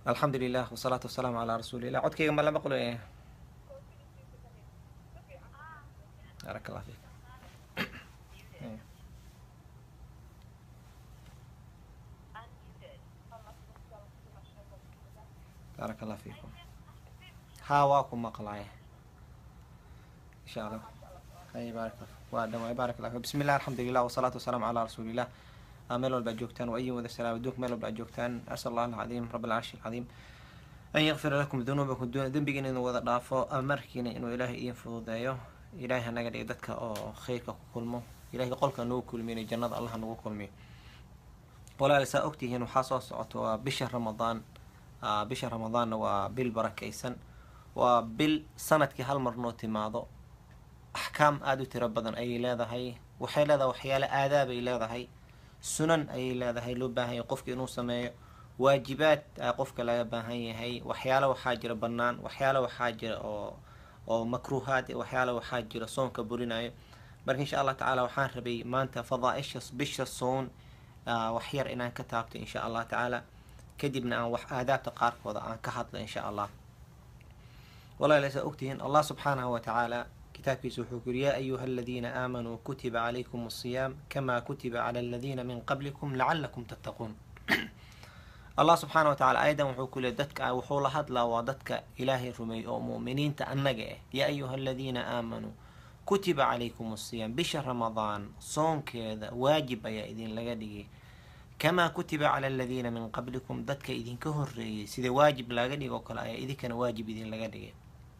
الحمد لله والصلاة والسلام على رسول الله. عدك ما لما بقول إيه. بارك الله فيك. إيه. بارك الله فيكم. هاواكم مقلعي إن شاء الله. أي بارك الله وأدم ويبارك الله. بسم الله الحمد لله والصلاة والسلام على رسول الله. ميلو الباجوكتان وأي وذا السلام دوك ميلو الباجوكتان. أسأل الله العظيم رب العرش العظيم أن يغفر لكم ذنوبكم دون ذنبكم إنه وذا ضعفو أمركين إنه إلهي ينفض دايو إلهي نقد إيدتك أو خيرك كلمه إلهي قولك نو كل من الجنة الله نو كل من ولا لسا أكتي هنا حصص بشهر رمضان بشهر رمضان وبالبركيسن وبالسنة كهالمرنوتي ماضو أحكام آدو تربضن أي لاذا هاي وحي لاذا وحيال آداب أي لاذا هاي سنن أي لاذا هاي لبا هاي قفك إنو سمايو واجبات قفك لا باهي هاي وحياله وحاجر بنان وحياله وحاجر أو مكروهات وحياله وحاجر صون كبرينايو برك إن شاء الله تعالى وحان ربي ما أنت فضائش بش الصون وحير إن كتابته إن شاء الله تعالى كدبنا عن آداب تقارك وضع عن كحط إن شاء الله. والله ليس أكتهن الله سبحانه وتعالى كتاب سحوكر يا أيها الذين آمنوا كتب عليكم الصيام كما كتب على الذين من قبلكم لعلكم تتقون. الله سبحانه وتعالى أيضا وحكول دتك وحول هدلا ودتك إلهي رمي أو مؤمنين تأنجه يا أيها الذين آمنوا كتب عليكم الصيام بشهر رمضان صوم كذا واجب يا إذن لقدي كما كتب على الذين من قبلكم دتك إذن كهر سيد واجب لقدي وقال إذا كان واجب إذن لقدي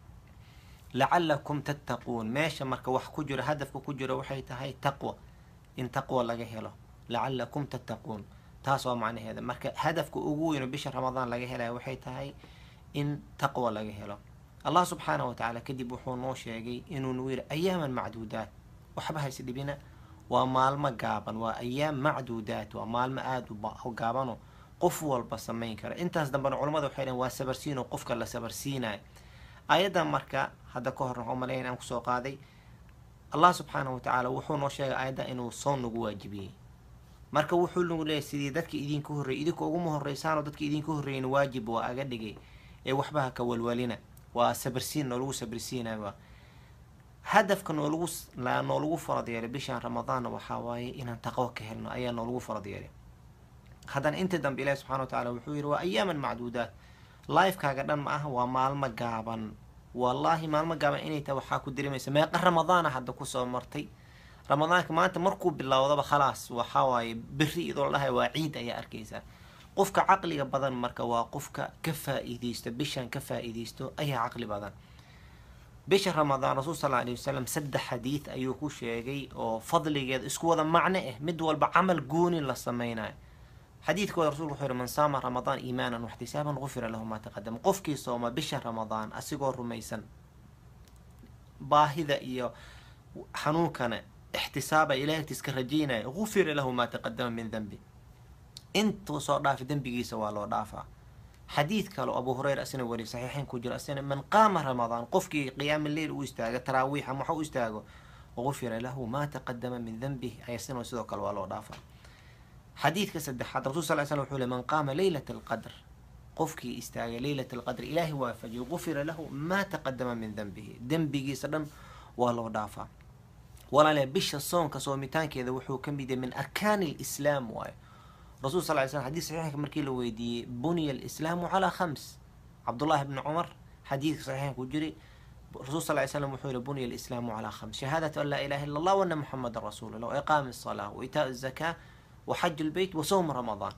لعلكم تتقون ماشي مرك وح كجر هدف كجر وحيت هاي تقوى إن تقوى لقيه له لعلكم تتقون تاسوا معنى هذا مرك هدفك أقوى إنه بشهر رمضان لقيه له وحيت هاي إن تقوى لقيه له. الله سبحانه وتعالى كدي بحون نوشيجي إنه نوير أياما معدودات وحبها يسدي بنا ومال ما قابن وأيام معدودات ومال ما آد وقابنه قفوا البصمين كره أنت هزدبنا علماء وحين وسبرسين وقفك الله سبرسينا أيضا مركا هذا كهر عملين أنك سوق هذه الله سبحانه وتعالى وحون نوشيجي أيضا إنه صون نواجبيه marka wuxuu lagu leeyahay sidii dadka idinku horreeyay idinku ugu horeysaan oo dadka idinku horreeyeen waajib waa aga dhigay ee waxba ka walwalina waa sabarsiin oo lagu sabarsiinaa hadafkan oo lagu faradiyo bishan ramadaan waxa waaye inaan taqwo ka helno ayaan lagu faradiyo hadan inta dambe ilaahay subhanahu wa ta'ala wuxuu yiri waa ayaaman macduudaat life kaaga dhan ma aha waa maalmo gaaban wallahi maalmo gaaban inay taa waxa ku direemaysa meeqa ramadaan hadda ku soo martay رمضان كمان أنت مركو بالله وضب خلاص وحاوي بري إذا الله وعيد أي أركيزة قفك عقلي بدن مركا وقفك كفا إيديستو بيشان كفا إيديستو أي عقلي بدن بشهر رمضان رسول صلى الله عليه وسلم سد حديث أيوكو شيء أو فضل جد اسكو هذا معناه مدول بعمل جوني للصمينا حديث كو رسول خير من صام رمضان إيمانا واحتسابا غفر له ما تقدم قفك صوم بشهر رمضان أسيقور رميسا باهذا إيو حنون كان احتسابا إلهي تسكرجينا غفر له ما تقدم من ذنبه انتو صار في ذنبه سوالو دافع حديث قالوا أبو هريرة أسنة ولي صحيحين كجر أسنة من قام رمضان قفكي قيام الليل ويستاغ تراويح محو يستاغ غفر له ما تقدم من ذنبه أي سنة وسيدو قالوا والو دافع حديث كسد حد رسول صلى الله عليه وسلم من قام ليلة القدر قفكي استاغ ليلة القدر إلهي وافج غفر له ما تقدم من ذنبه سلم والو دافع ولا لا بش الصوم كصومتان كذا وحو كم بيده من أركان الإسلام واي رسول صلى الله عليه وسلم حديث صحيح كمركيله ويدي بني الإسلام على 5 عبد الله بن عمر حديث صحيح كجري رسول صلى الله عليه وسلم وحول بني الإسلام على 5 شهادة أن لا إله إلا الله وأن محمد رسول الله وإقام الصلاة وإيتاء الزكاة وحج البيت وصوم رمضان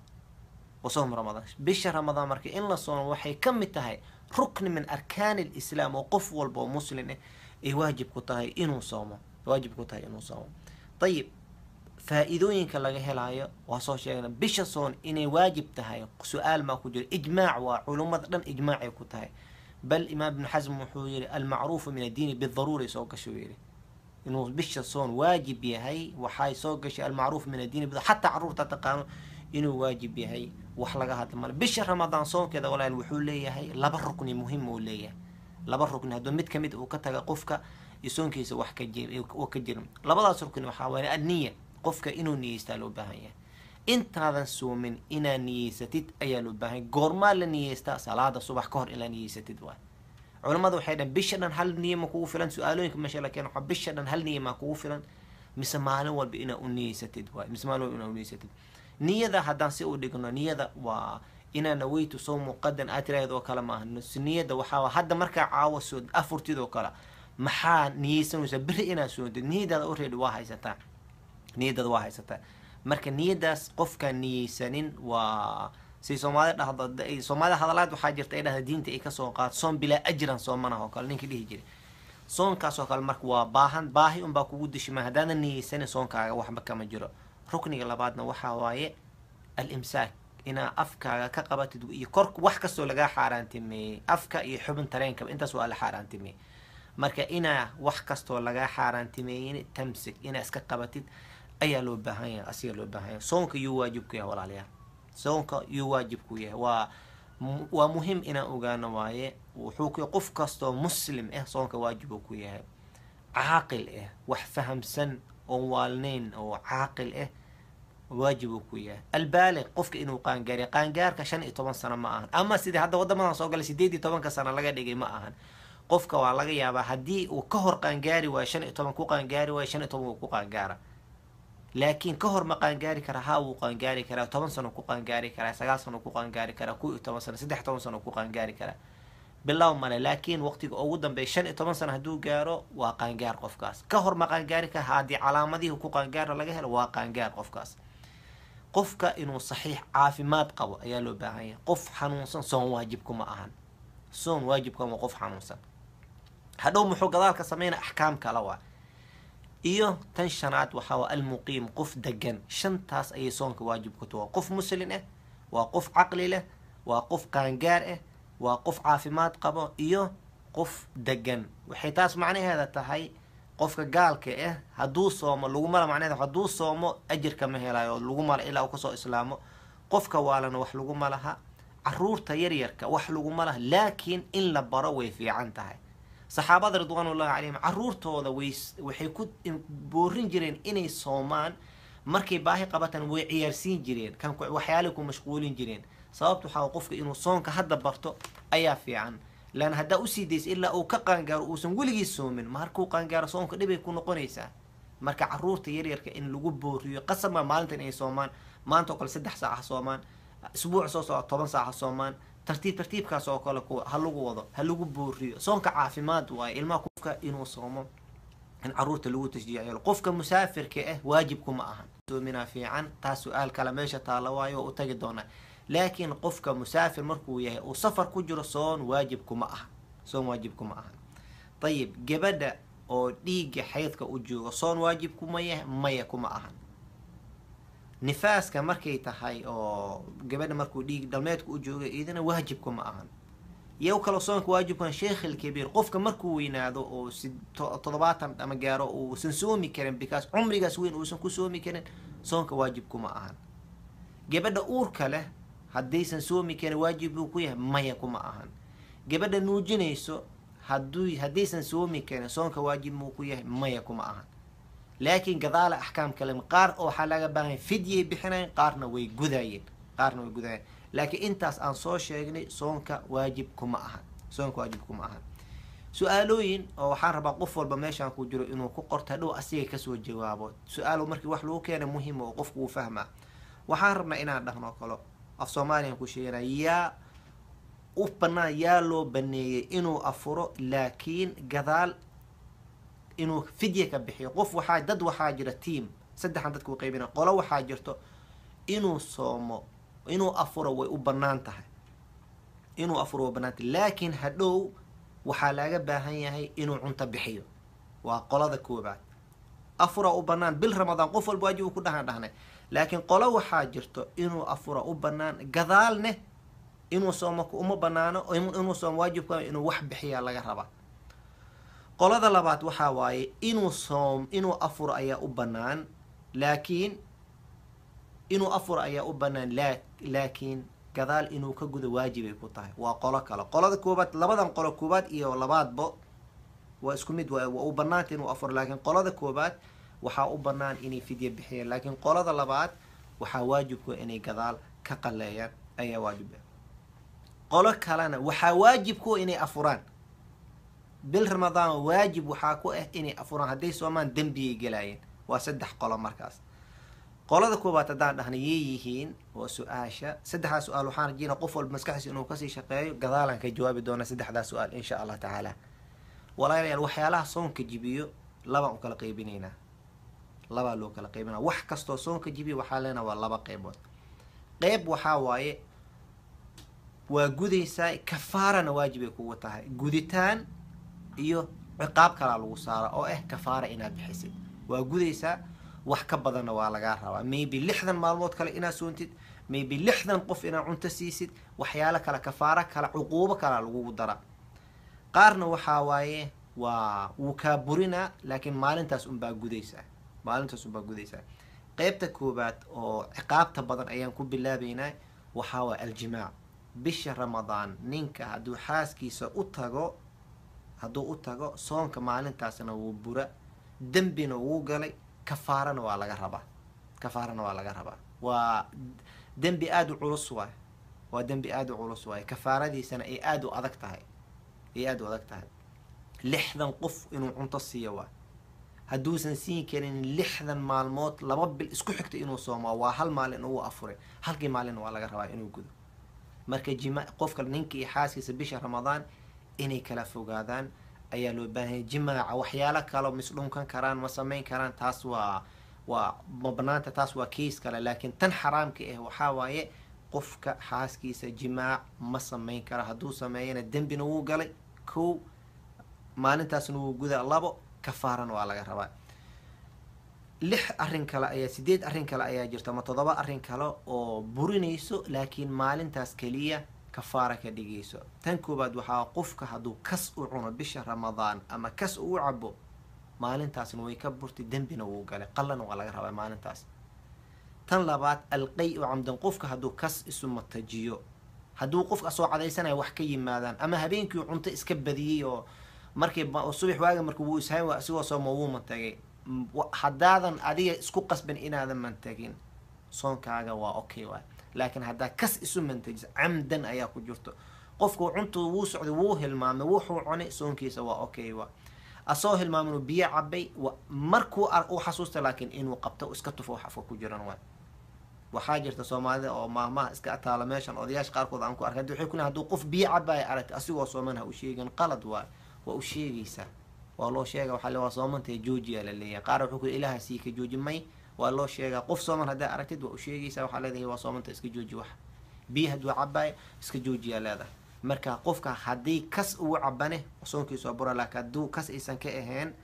بش رمضان مركي إن الصوم وحي كم التهي ركن من أركان الإسلام وقف والبو مسلم واجب كتهي إنه صومه واجب كتاي إنه صوم. طيب فإذوين كلا جهلايا وصو شيئا بيش صون إني واجب تهاي سؤال ما كجر إجماع وعلوم ذن إجماع كتاي بل إمام ابن حزم وحوير المعروف من الدين بالضرورة سوق شويري إنه بيش صون واجب يهاي وحاي سوق شيء المعروف من الدين حتى عروف تتقانو إنه واجب يهاي وحلقة هذا المال بيش رمضان صوم كذا ولا الوحول ليه هاي لبر ركن مهم وليه لبر ركن هذا متكمد وكتاجا قفك يسون كيس وحكجير وكجير لبضع سركن وحاول النية قفك إنه نية استالو بهاي intaadan soomin inaad niyeysatid ayaa loo baahan yahay. goormaa la niyeystaa? salaada subax ka hor ilaa niyeysatid waay. culamadu waxay dhahan bisha dhan hal niye ma kugu filan? su-aalooyinka meesha la keeno waxaa bisha dhan hal niye maa kugu filan mise maalin walba inaa u niyeysatid waay, mise maalin walba inaa u niyeysatid. niyada haddaan si u dhigno, niyada waa inaa naweytu sawmu qadan aad tiraahdo oo kale maaha. niyada waxaa hadda markaa caawa soo afurtid oo kale maxaa niyeysanaysaa? beri inaad soontid, niyadaada already waa haysataa, niyadaada waa haysataa. marka niyadaas qofkaan niyeysanin waa si soomaalida dhahdo, soomaalida hadalaad waxaa jirta ay dhahda diinta ay kasoo qaad soon bilaa ajran soomanaha oo kale ninkii dhihi jiray. soonkaas oo kale marka waa baahi unbaa kugu dishima, haddaadan niyeysanin soonkaaga waxba kama jiro. rukniga labaadna waxaa waaye al-imsaak, inaa afkaaga ka qabatid iyo korka wax kastoo lagaa xaaraantimeeyey, afka iyo xubin tareenkaba intaas waa la xaaraantimeeyey. marka inaa wax kastoo lagaa xaaraantimeeyin tamsik inaa iska qabatid ayaa loo baahan yahay, asiga loo baahan yahay. soonka yuu waajib ku yahay walaalayaal, soonka yuu waajib ku yahay. waa muhim inaan ogaano waaye. wuxuu ku qof kastoo muslim ah soonka waajib uu ku yahay, caaqil ah, wax fahamsan oon waalnayn oo caaqil ah waajib uu ku yahay. albaaliq qofka inuu qaangaariyo, qaangaarka 15 sano ma ahan, ama sidii hadda wadamadan soo galay 18 sano laga dhigay ma ahan. qofka waa laga yaabaa haddii uu ka hor qaangaari waayo 15 ku qaangaari waayo 15 uu ku qaangaara, laakiin ka hor ma qaangaari karaa? haa wuu qaangaari karaa, 10 sano ku qaangaari karaa, 9 sano ku qaangaari karaa, 11 sano, 13 sano ku qaangaari karaa, bilow male. laakiin waqtiga ugu dambeeya 15 sano hadduu gaaro waa qaangaar qofkaas. ka hor ma qaangaari karaa? haddii calaamadihii ku qaangaara laga helo waa qaangaar qofkaas. qofka inuu saxiix caafimaad qabo ayaa loo baahan yahay. qof xanuunsan soon waajibkuma ahan, soon waajibkuma qof xanuunsan. hadhow muxuu gadaalka sameynaa? axkaam kala waa. iyo tan shanaad waxaa waa almuqiim, qof degan. shantaas ayay soonka waajib ku tahay. qof muslin ah, waa qof caqli leh, waa qof qaangaar ah, waa qof caafimaad qabo, iyo qof degan. waxay taas macnaheeda tahay qofka gaalka ah hadduu soomo lagumala, macnaheeda hadduu soomo ajirka ma helayo, lagumala ilaa uu kasoo islaamo. qofka waalana wax laguma laha, caruurta yaryarka wax laguma laha, laakiin in la baro way fiican tahay. saxaabada ridwaanullahi calayhim caruurtooda waxay ku boorin jireen inay soomaan. markay baahi qabatan way ciyaarsiin jireen, kan waxyaalay ku mashquulin jireen. sababtu waxaa qofka inuu soonka hadda barto ayaa fiican. lan haddaa usii daysa ilaa uu ka qaangaaro uusan weligiis soomin, markuu qaangaaro soonka dhibay ku noqonaysaa. marka caruurta yaryarka in lagu booriyo qasama maalintan ay soomaan, maanta oo kale 3 saac ha soomaan, isbuuc soo socda 10 saac ha soomaan, tartiibkaas oo kale ha lagu wado, ha lagu booriyo. soonka caafimaad waaye, ilmaha qofka inuu soomo in caruurta lagu tashjiiciyo. qofka musaafirka ah waajibkuma ahan, soomina fiican. taas su-aal kale meesha taala waayo oo u tagi doonaa. laakiin qofka musaafir markuu yahay uu safar ku jiro soon waajibkuma aha, soon waajibkuma aha. ayib gabadha oo dhiigga xaydka u jooga soon waajibkuma yahay? maya kuma ahan. nifaaska markay tahay oo gabadha markuu dhiig dhalmeedka u jooga idina waajibkuma ahan. yow kale soonka waajibkan sheekh alkabiir, qofka markuu weynaado oo 70 ama gaaro uusan soomi karin, bikaas cumrigaas weyn uusan ku soomi karin, soonka waajibkuma ahan. gabadha uurka leh haddaysan soomi karin waajib buu ku yahay? maya kuma ahan. gabadha nuujinayso haddaysan soomi karin soonka waajib muu ku yahay? maya kuma ahan. laakiin gadaala axkaam kale qaar oo waxaa laga baahan fidyay bixinayn, qaarna way gudayeen, laakiin intaas aan soo sheegnay soonka waajib kuma ahan, soonka waajib kuma ahan. su-aalooyin oo waxaan rabaa qof walba meeshaan ku jiro inuu ku qorto, hadhow asiga kasoo jawaabo. su-aalo markii wax lagu keena muhiim oo qofku uu fahmaa. waxaan rabnaa inaan dhahno kalo af soomaaliyan ku sheegana yaa u banaan, yaa loo baneeyey inuu afuro laakiin gadaal inuu fidya ka bixiyo. dad waxaa jira tiam 3 dadka u qaybina. qolo waxaa jirto inuu soomo, inuu afuro way u banaan tahay, inuu afuro way banaan tahay, laakiin hadhow waxaa laga baahan yahay inuu cunto bixiyo. waa qolada koobaad. afura u banaan bil ramadaan qof walba waajib uu ku dhahnay, laakiin qolo waxaa jirto inuu afura u banaan gadaalne inuu soomo uma banaano, inuu soomo waajibka inuu wax bixiya laga rabaa. qolada labaad waxaa waaye inuu afur ayaa u banaan, laakiin laakiin gadaal inuu ka gudo waajibay ku tahay. waa qolo kale. qolada koobaad, labadan qolo koobaad iyo labaadbo waa isku mid, waa u banaanta inuu afuro, laakiin qolada koobaad waxaa u banaan inay fidya bixiyeen, laakiin qolada labaad waxaa waajibku inay gadaal ka qaleeyaan ayaa waajib ah. qolo kalena waxaa waajibku inay afuraan bil ramadaan waajib waxaa ku ah inay afuraan hadday soomaan dembiyay gelaayeen. waa 3 qolo markaas. qolada koobaad haddaan dhahna yay yihiin waa su-aasha 3daa su-aal waxaan rajeyna qof walba maskaxdiisa inuu kasii shaqeeyo gadaalaan ka jawaabi doona 3daa su-aal insha allah tacaala. walaalayaal waxyaalaha soonka jibiyo labaan u kala qaybinaynaa, labaa loo kala qaybinaa. wax kastoo soonka jibiyo waxaa leenaha waa 2 qaybood. qayb waxaa waaye waa gudaysaa, kafaarana waajibay kugu tahay, guditaan iyo ciqaab kalaa lagu saara oo ah kafaara inaad bixisid. waa gudaysaa, wax ka badanna waa lagaa rabaa. maybe 60 maalmood kale inaad soontid, maybe 60 qof inaad cunto siisid, waxyaalo kale kafaara kale cuquubo kalaa lagugu dara. qaarna waxaa waaye waa wuu kaa burinaa laakiin maalintaas unbaa gudaysaa. qaybta koobaad oo ciqaabta badan ayaan ku bilaabaynaa waxaa waa aljimaac. bisha ramadaan ninka hadduu xaaskiisa hadduu u tago soonka maalintaasna wuu bura, dembina wuu galay, kafaarana waa laga rabaa. waa dembi aada u culus waay, kafaaradiisana ay aada u adag tahay. 60 qof inuu cunto siiyo waa, hadduusan siin karin 60 maalmood 2 bil isku xigta inuu soomaa waa 1 maalin uu afuray, halkii maalin waa laga rabaa inuu gudo. marka qofka ninka iyo xaaskiisa bisha ramadaan inay kala fogaadaan ayaa loo baahanya. jimaaca waxyaalo kalo misdhunkan karaan ma samayn karaan, taas waa ma banaanta, taas waa kiis kale. laakiin tan xaraamka ah waxaa waaye qofka xaaskiisa jimaac ma samayn kara, hadduu sameeyana dembina wuu galay 1 maalintaasna wuu gudaa 2 kafaarana waa laga rabaa. 8 arrin kale ayaa jirta ama 7 arrin kale oo burinayso laakiin maalintaas keliya kafaara ka dhigayso. tan koobaad waxaa qofka hadduu kas u cuno bisha ramadaan ama kas u cabo maalintaasna way ka burtay, dembina wuu galay, qalana waa laga rabaa maalintaas. tan labaad alqay-u camdan, qofka hadduu kas isu matajiyo, hadduu qofka soo cadaysanaya wax ka yimaadaan ama habeenkii cunto iska badiyey oo markii subax waaga marka wuu ishayn asigoo sooma wuu mantagay, haddaadan adiga isku qasban inaadan mantagin soonkaaga waa okay waay. laakiin haddaa kas isu mantajiso camdan ayaa ku jirto, qofku cuntu wuu socday wuu hilmaamay wuxuu cunay, soonkiisa waa okay waa. asoo hilmaamay inuu biyo cabay markuu u xasuusta laakiin inuu qabto iska tufo wax afka ku jiran waay. waxaa jirta soomaalida oo maahmaha iska ataala meeshan odayaasha qaarkood aan ku arkay waxay ku leeyihiin hadduu qof biyo cabaya aragtay asigoo sooman ha u sheegin, qalad waay. waa u sheegaysaa, waa loo sheega, waxaa le waa soomantay joojiyaa la leeyahay. qaar wuxuu ku ilaaha sii ka jooji may, waa loo sheegaa. qof sooman haddaa aragtid waa u sheegaysaa, waxaa leedahay waa soomanta iska jooji wax, biyo hadduu cabaayo iska joojiyaa leedahay. marka qofka haddii kas ugu cabane soonkiisa waa bura, laakiin hadduu kas aysan ka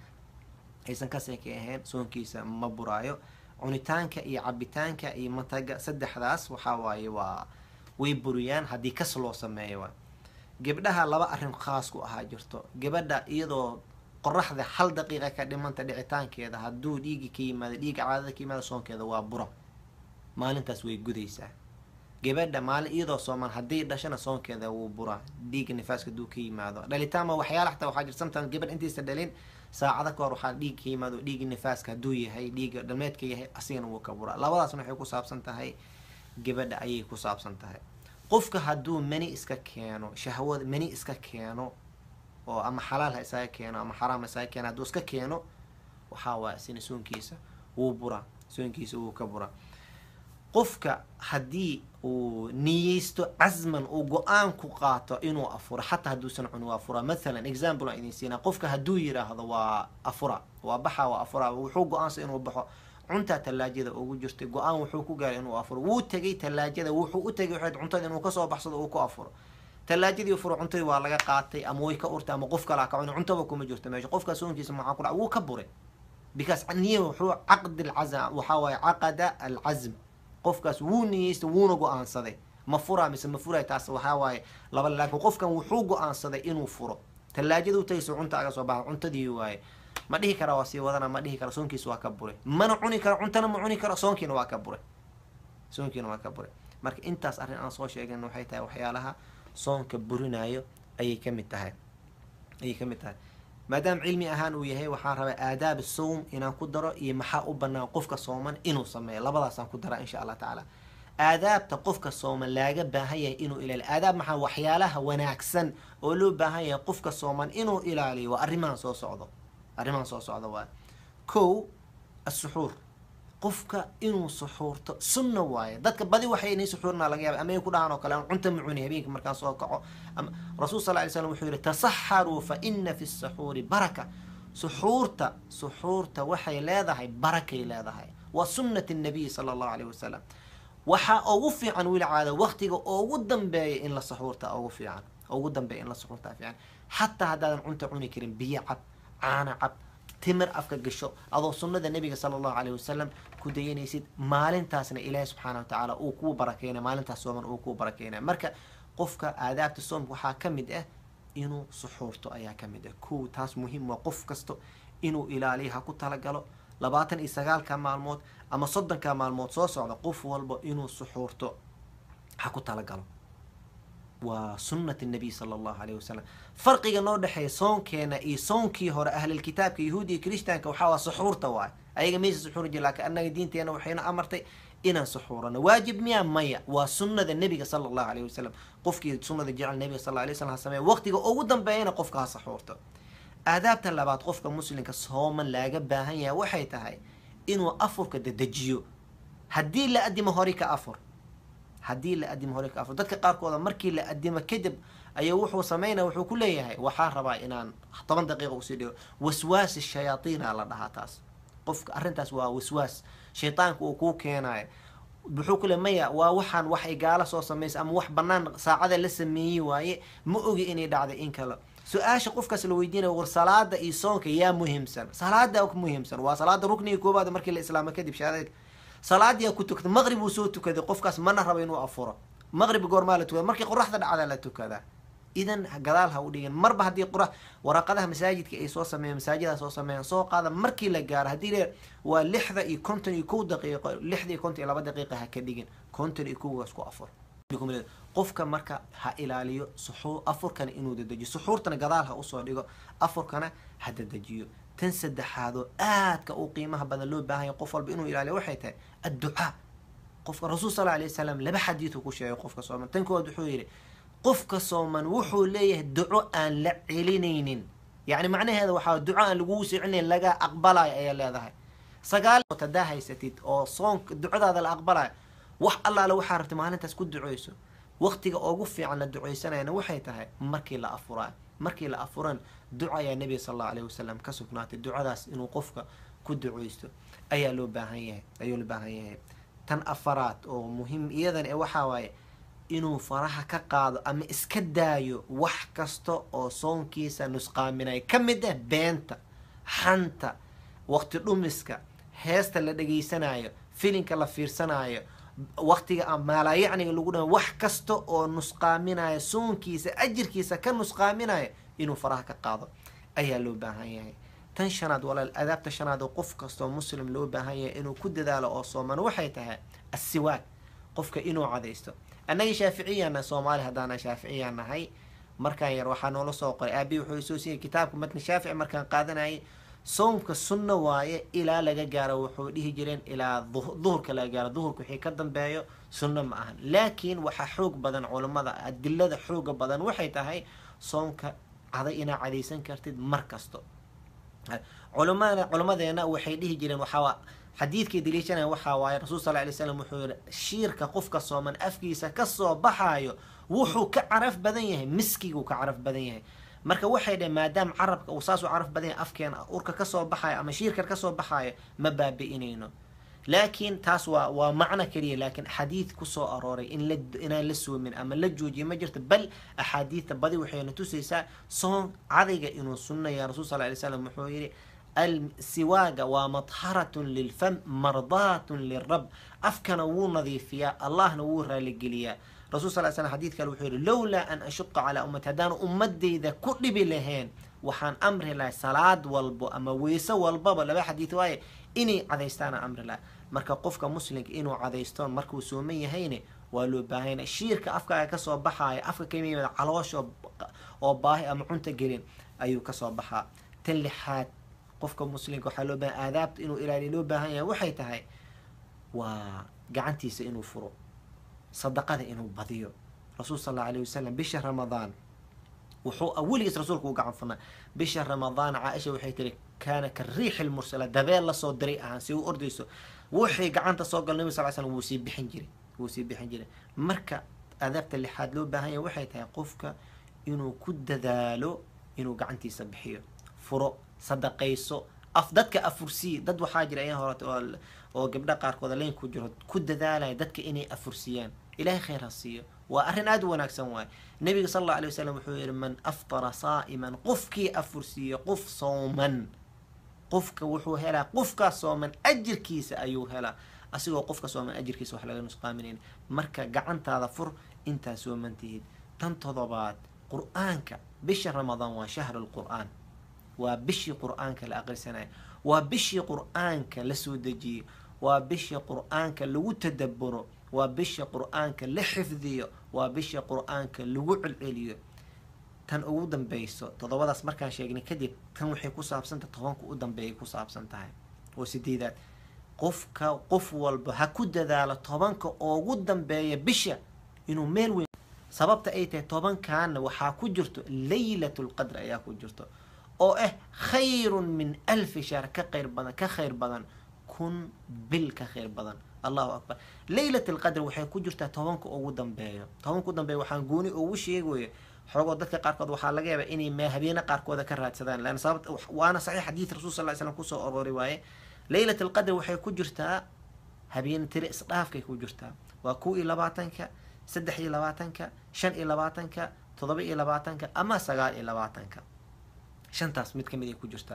ahayn soonkiisa ma buraayo. cunitaanka iyo cabitaanka iyo mataga 3daas waxaa waaye way buriyaan haddii kas loo sameeyo waa. gabdhaha 2 arrin khaas ku ahaa jirto. gabadha iyadoo qoraxda 1 daqiiqa ka dhimanta dhicitaankeeda hadduu dhiigi ka yimaado, dhiiga caadada ka yimaado, soonkeeda waa bura, maalintaas way gudaysaa. gabadha maalin iyadoo sooman haddii dhashana soonkeeda wuu buraa, dhiiga nifaaska hadduu ka yimaado. dhalitaanma waxyaala xataa waxaa jirta sometimes gabadh intaysa dhalin saacada ka hor waxaa dhiig ka yimaado, dhiiga nifaaska hadduu yahay, dhiiga dhalmeedka yahay, asigana wuu ka buraa. labadaasna waxay ku saabsan tahay gabadha ayay ku saabsan tahay. qofka hadduu mani iska keeno, shahwada mani iska keeno oo ama xalaal ha isaga keeno ama xaraam ha isaga keeno, hadduu iska keeno waxaa waa isina soonkiisa wuu buraa, soonkiisa wuu ka buraa. qofka haddii uu niyeysto casman uu go-aan ku qaato inuu afuro xataa hadduusan cun waa fura. mathalan example aan idin siinaa, qofka hadduu yidhaahdo waa afura, waa baxa, waa afura, wuxuu go-aansa inuu baxo, cuntaa talaajada ugu jirtay, go-aan wuxuu ku gaaray inuu afuro, wuu tegay talaajada, wuxuu u tegay waxayd cuntada inuu kasoo baxsado uu ku afuro. talaajadii furo cuntadii waa laga qaatay ama way ka urtay ama qof kale ka cunay, cuntaba kuma jirto meesha. qofka soonkiisa maxaa ku dhaca? wuu ka buray, because niyo wuxuu caqd alcazm waxaa waaye caqada alcazm, qofkaas wuu niyeystay wuuna go-aansaday. ma furaa mise ma furay, taas waxaa waaye laba. laakiin qofkan wuxuu go-aansaday inuu furo, talaajada u tagayso cunta aga soo baxa, cuntadii waaye, ma dhihi kara waa sii wadana, ma dhihi kara soonkiisa waa ka buray, mana cuni karo, cuntana ma cuni karo, soonkiina waa ka buray. marka intaas arrin aan soo sheegin waxay tahay waxyaalaha soonka burinayo ayay ka mid tahay. maadaam cilmi ahaan uu yahay waxaan rabaa aadaab sawm inaan ku daro iyo maxaa u banaan qofka sooman inuu sameeyo, labadaasaan ku daraa insha allah tacaala. aadaabta qofka sooman laaga baahan yahay inuu ilaaliyo, aadaab maxaa waxyaalaha wanaagsan oo loo baahan yahay qofka sooman inuu ilaaliyo, waa arrimahan soo socda waa kow asuxuur, qofka inuu suxuurto sunna waaye. dadka badi waxay inay suxuurnaa laga yaaba ama ay ku dhahaan oo kale aan cunta macuni habeenkii markaan soo kaco. ama rasuul sal ly slam wuxuu yihi tasaxaruu fa ina fi saxuuri baraka, suxuurta waxay leedahay barakay leedahay, waa sunnati nabiy sala allahu alayh wasalam. waxaa ugu fiican wiil caada waqtiga ugu dambeeya in la suxuurta ugu dambeeya in la suxuurta fiican, xataa haddaadan cunta cuni karin biyo cab, caana cab, timir afka gasho adoo sunnada nabiga sala allahu alayh wasalam ku dayanaysid, maalintaasna ilaahi subxaana wa tacaala uu kuu barakeynaya, maalintaas sooman uu kuu barakeynaya. marka qofka aadaabta soomka waxaa ka mid ah inuu suxuurto ayaa ka mid ah. kow taas muhiim waa qof kasto inuu ilaaliyo, ha ku talagalo 29 maalmood ama 30 maalmood soo socda qof walba inuu suxuurto ha ku talagalo, waa sunnati nabiy sala allahu alayh wasalam. farqiga noo dhexeeya soonkeena iyo soonkii hore ahlilkitaabka yahuudi iyo kirishtaanka waxaa waa suxuurta waay, ayaga meesha suxuuri jira, laakiin annaga diinteena waxayna amartay inaan suxuurano. waajib miyaa? maya, waa sunnada nebiga sala allahu alayh wasalam. qofkii sunnada jecel nebiga sal alla alay wasalam ha sameeya, waqtiga ugu dambeeyana qofka ha suxuurto. aadaabta labaad qofka muslimka sooman laaga baahan yahay waxay tahay inuu afurka dedejiyo. haddii la adimo hore ka afur, dadka qaarkooda markii la adimo kadib ayuu wuxuu sameynaya, wuxuu ku leeyahay waxaan rabaa inaan 10 daqiiqa usii dhigo. waswaas shayaaiina la dhahaa taas. qofka arrintaas waa waswaas shaytaanka uu kuu keenayo. wuxuu ku le maya waa waxaan wax ay gaala soo samaysa ama wax banaan saacada la sameeyey waaye, ma ogi inay dhacday in kale. su-aasha qofkaas la weydiinayo war salaada iyo soonka yaa muhiimsan? salaada muhiimsan, waa salaada rukniga koobaad markii la islaamo kadib shahaadada. salaadiyaa ku tukada, maqrib uu soo tukaday, qofkaas mana rabo inuu afuro. maqrib goormaa la tukada? markii qoraxda dhacda la tukadaa. idan gadaal ha u dhigin, marba haddii waraqadaha masaajidka ay soo sameeyeen, masaajidaa soo sameeyeen, soo qaada markii la gaaro. haddii le waa 6:51 daqiiqo, 6:52 daqiiqa ha ka dhigin, 51 ku afur. qofka marka ha ilaaliyo suxuur, afurkana inuu dedejiyo, suxuurtana gadaal ha usoo dhigo, afurkana ha dedejiyo. tan saddexaadoo aadka u qiimaha badan loo baahan yahay qof walba inuu ilaaliyo waxay tahay adducaa. qofka rasuul sal alay wasalam 2 xadiid uu ku sheegay qofka sooman. tan kood wuxuu yidhi qofka sooman wuxuu leeyahay duco aan la celinaynin, yacni macnaheeda waxaa duco aan lagugu soo celinayn laga aqbalayo ayaa leedahay. 9 hadaa haysatid oo soonka ducadaada la aqbalayo, wax allaala waxaa rabtay maalintaas ku duceyso. waqtiga ugu fiican la duceysanayana waxay tahay markii la afuraayo. markii la afuran duca ayaa nabiga sal allahu alayh wasalam ka sugnaatay, ducadaas inuu qofka ku duceysto ayaa loo baahan yahay. tan afaraad oo muhiim iyadan waxaa waaye inuu faraha ka qaado ama iska daayo wax kasta oo soonkiisa nusqaaminayo, ka mid ah beenta, xanta, waqti dhumiska, heesta la dhegaysanayo, filinka la fiirsanayo, waqtiga maalayacniga lagu dhaho, wax kasta oo nusqaaminayo soonkiisa ajirkiisa ka nusqaaminayo inuu faraha ka qaado ayaa loo baahan yahay. tan shanaad walaal, adaabta shanaad oo qof kastoo muslim loo baahan yahay inuu ku dadaalo oo sooman waxay tahay assiwaak, qofka inuu cadaysto. annaga shaaficiyana soomaali haddaana shaaficiya nahay, markaan yar waxaa noola soo qoray aabi wuxuu soo siiyey kitaabka matni shaafici markaan qaadanayay. soomka sunna waaye ilaa laga gaaro, wuxuu dhihi jireen ilaa duhurka laga gaaro, duhurka wixii ka dambeeyo sunno ma ahan. laakiin waxaa xoog badan culamada, adilada xooga badan waxay tahay soomka inaa cadaysan kartid mar kasto. culamadeena waxay dhihi jireen waxaa xadiidkii daliishanaya waxaa waaye rasuul sal alay slam wuxuu yihi shiirka qofka sooman afkiisa kasoo baxaayo wuxuu ka caraf badan yahay, miskiguu ka caraf badan yahay. marka waxay dhaheen maadaama carabka uu saas u caraf badan yahay, afkeena urka kasoo baxayo ama shiirka kasoo baxaayo ma baabi'inayno. laakiin taas waa macno keliya, laakiin xadiid kusoo arooray inaan la soomin ama la joojiyo ma jirto. bal axaadiidta badi waxayna tusaysaa soon cadayga inuu sunnaya. rasuul sal alay slam wuxuu yihi السواق ومطهرة للفم مرضاة للرب. أفكنا ونظيفيا الله نور للجليا. رسول صلى الله عليه وسلم حديث قال وحير لولا أن أشق على أمة هدان أمتي إذا كل بلهين وحان أمر الله صلاة والبو أما ويسا والبابا لبا حديث واي إني عذيستان أمر الله. مركا قفك مسلم إنو عذيستان مركو سومية هيني ولو باهين الشيرك أفكا كسو بحاي أفكا كمية علاش وباهي أما عنتا قرين أيو كسو بحا. تلحات قفك مسلم وحلو بان آدابت إنه إلى لو باهن وحيت هاي وقعنتي سإنه فرو صدقة إنه بضيو رسول صلى الله عليه وسلم بشهر رمضان وحو أول رسولك وقعن فنا بشهر رمضان عائشة وحيت كان كالريح المرسلة دبيل لصو دريئها سيو أرديسو وحي قعنت صوق النبي صلى الله عليه وسلم وسيب بحنجري مركا أذابت اللي حاد لو باهي وحيت هاي قفك إنه كد ذالو إنه قعنتي سبحيه فرو صدقيسو أفضدك أفرسي دد وحاجر أيها هورت أو قبل قاركودا لين كجرد كد ذالا ددك إني أفرسيان إلهي خير هالسيو وأرن أدوناك سواي النبي صلى الله عليه وسلم وحير من أفطر صائما قفكي أفرسي قف صوما قفك وحو هلا قفك صوما أجر كيس أيو هلا أسيو قفك صوما أجر كيس وحلا نسقامنين مركا قعنت هذا فر انت سوى من تهيد تنتظبات قرآنك بشهر رمضان وشهر القرآن وبشي قرآنك لأقل سنة وبشي قرآنك لسودجي وبشي قرآنك لو تدبره وبشي قرآنك لحفظيه وبشي قرآنك لو عليه tan ugu dambayso todobadaas markaan sheegnay kadib tan waxay ku saabsanta tobanka u dambeeyay ku saabsan tahay oo sideedaad qof walba ha ku dadaalo tobanka ugu dambeeya bisha inuu meel weyn sababta ay tahay tobankan waxaa ku jirto laylatul qadr ayaa ku jirto oo khayrun min 1000 shahr ka khayr badan kun bil ka khayr badan Allahu akbar laylatul qadr waxay ku jirtaa tobanka ugu dambeeya waxaan gooni ugu sheegayo xogo dadka qaarkood waxaa laga yaabaa inay ma habeena qaarkooda ka raadsadaan laan sabab waana saxiix xadiis rasuul sallallahu alayhi wasallam ku soo aroori waaye laylatul qadr waxay ku jirtaa habeen tiri isdhaafkay ku jirtaa waa 22ka 23ka 25ka 27ka ama 29ka shantaas mid kamid ay ku jirtaa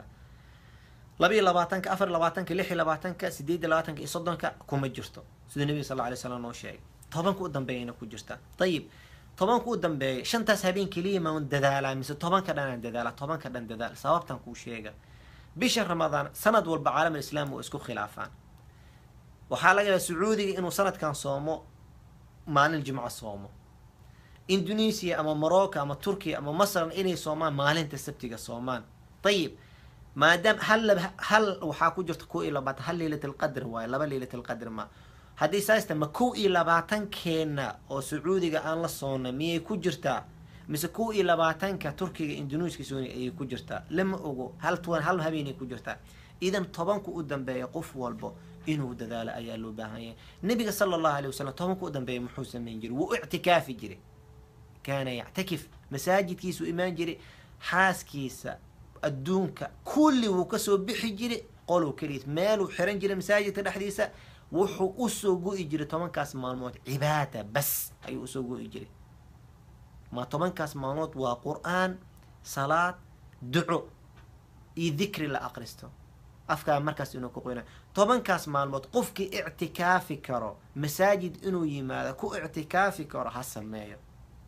22ka 24ka 26ka 28ka iyo 30ka kuma jirto sida nabi sallallahu alayhi wasallam noo sheegay tobanka u dambeeyayna ku jirtaa tayib tobanka u dambeeyay shantaas habeen kaliya ma dadaala mise tobanka dhan dadaal sababtan ku sheega bisha ramadaan sanad walba caalamka islaamka oo isku khilaafaan waxa laga yaabaa sacuudiga inuu sanadkan soomo maalin jimco soomo indonesia ama morocco ama turkiya ama masar inay soomaan maalinta sabtiga soomaan tayib maadaam hal waxa ku jirta 12 hal laylatul qadr waa laba laylatul qadr ma haddii saasta ma 22 keena oo sacuudiga aan la soona miyay ku jirtaa mise 22ka turkiga indonesia sooni ay ku jirtaa lama ogo hal habeen ay ku jirtaa idan tobanku u dambeeya qof walbo inuu dadaalo ayaa loo baahan yahay nabiga sallallahu alayhi wasallam tobanku u dambeeya muxuu sameyn jiray wuu i'tikaafi jiray kaana ya'takif masaajidkiisu imaan jiray xaaskiisa adduunka kulli wuu ka soo bixi jiray qoluu kaliis meel uu xiran jiray masaajidka dhexdiisa wuxuu u soo go'i jiray tobankaas maalmood cibaada bas ayuu u soo go'i jiray ma tobankaas maalmood waa qur'aan salaad duco iyo dhikri la aqristo afka markaas inuu ku qoyna tobankaas maalmood qofkii i'tikaafi karo masaajid inuu yimaado ku i'tikaafi karo ha sameeyo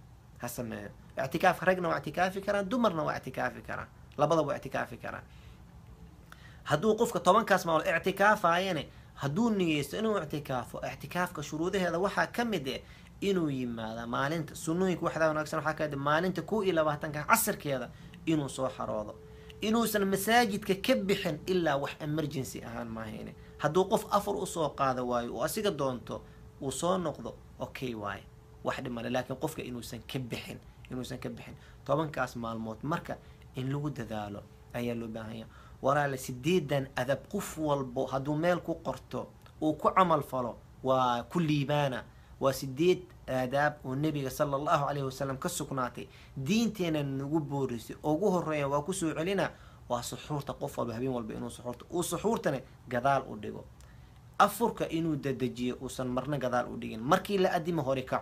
i'tikaaf ragna waa i'tikaafi karaan dumarna waa i'tikaafi karaan labadaba waa i'tikaafi karaan hadduu qofka tobankaas maalmood i'tikaafayane hadduu niyeysto inuu i'tikaafka shuruudaheeda waxaa ka mid ah inuu yimaado maalinta sunnooyinka waxda wanaagsan waxaa ka mid maalinta 22ka casarkeeda inuu soo xaroodo inuusan masaajidka ka bixin ilaa wax emergency ahaan ma hayne hadduu qof afar u soo qaado waayo oo asiga doonto uu soo noqdo okay waaye wax dhiman laakiin qofka inuusan ka bixin tobankaas maalmood marka in lagu dadaalo ayaa loo baahan yahay walaal sideedan adab qof walbo hadduu meel ku qorto oo ku camal falo waa kulliibaana waa sideed aadaab oo nabiga sallallahu alayhi wasallam ka sugnaatay diinteena nagu boorisay ugu horeeya waa ku soo celina waa suxuurta qof walba habeen walba inuu suxuurtana gadaal u dhigo afurka inuu dadajiyo uusan marna gadaal u dhigin markii la adimo hore ka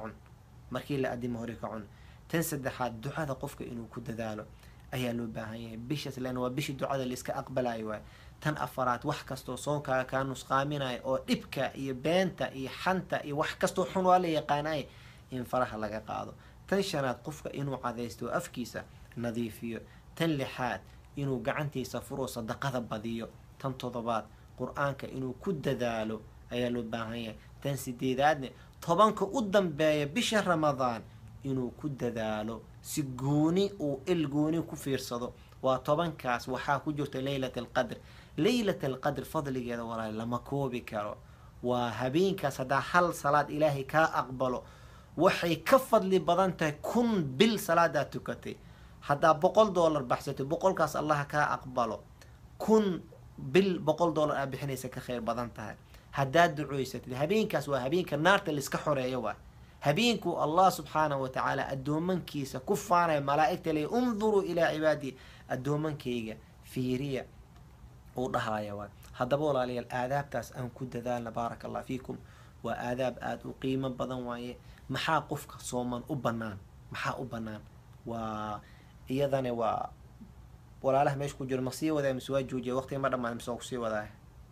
cun tan saddexaad ducada qofka inuu ku dadaalo ayaa loo baahan yahay bishaas laan waa bishi ducada la iska aqbalayo waa tan afaraad wax kasto soonkaaga ka nusqaaminayo oo dhibka iyo beenta iyo xanta iyo wax kasto xun waa la yaqaanay in faraha laga qaado tan shanaad qofka inuu cadeysto afkiisa nadiifiyo tan lixaad inuu gacantiisa furo sadaqada badiyo tan toddobaad quraanka inuu ku dadaalo ayaa loo baahan yahay tan sideedaadna tobanka u dambeeya bisha ramadaan inuu ku dadaalo si gooni oo gooni ku fiirsado وطبعا كاس وحا كجرت ليلة القدر. ليلة القدر فضل جدا ولا لما كوبي كارو وهبين كاس هدا حل صلاة إلهي كا أقبله وحي كفض لي بدنته كن بالصلاة تكتي حتى $100 بحثتي بقول كاس الله كا أقبله كن $100 بحنيسة كخير بدنتها هداد دعويستي هبين كاس وهبين كالنار اللي سكحور أيوه هبينكو الله سبحانه وتعالى الدومن كيسا كفانا ملائكة لي انظروا إلى عبادي الدومن كيجا فيريا وضحايا يوان هذا بقول علي الآداب تاس أن كد ذالنا بارك الله فيكم وآداب آد وقيمة بدن وايه محا قفك صوما أبنان محا أبنان إيضاً ولا له ميش كجر مصير وذا مسوا جوجي وقت مرة ما نمسوق سي وذا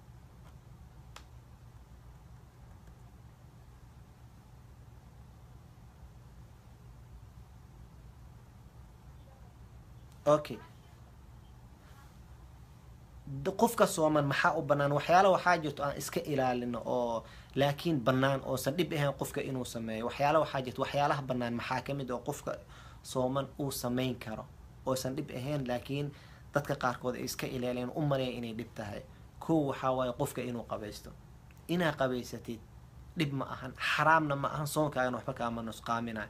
أوكي qofka sooman maxaa u banaan waxyaalo waxaa jirto aan iska ilaalino oo laakiin banaan oo san dhib ahayn qofka inuu sameeyo waxyaalo waxaa jirto waxyaalaha banaan maxaa kamid oo qofka sooman uu sameyn karo oo san dhib ahayn laakiin dadka qaarkood ay iska ilaaliyaan u maleeyaan inay dhib tahay koo waxaa waaye qofka inuu qabaysto inaa qabaysatid dhib ma ahan xaraamna ma ahan soonkaagan waxba kaama nusqaaminayo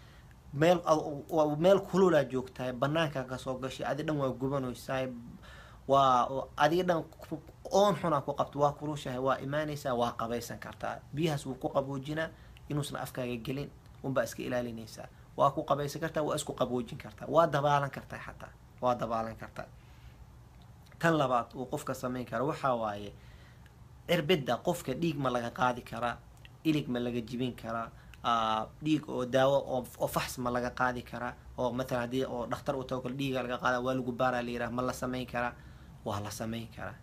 meel kululaa joogtahay banaankaa kasoo gashay adi dhan waa gubanaysaa وأدي دان أون حنا كقبت وكروشها وإيمانيسا وقبيسا كرتا بيها سو كقبوجنا إنوسنا أفكار الجلين وبأسك إلى لنيسا وأكو قبيسا كرتا وأسكو قبوجين كرتا ودبالا كرتا حتى ودبالا كرتا تنلبات وقفك سمين كرا وحواي إربدا قفك ديك ملقا قادي كرا إليك ملقا جيبين كرا ديك أو دواء أو فحص ملقا قادي كرا أو مثلا دي أو دكتور وتوكل ديك لقا قادا والو قبارا ليرا ملا سمين كرا وهلا سمين كرا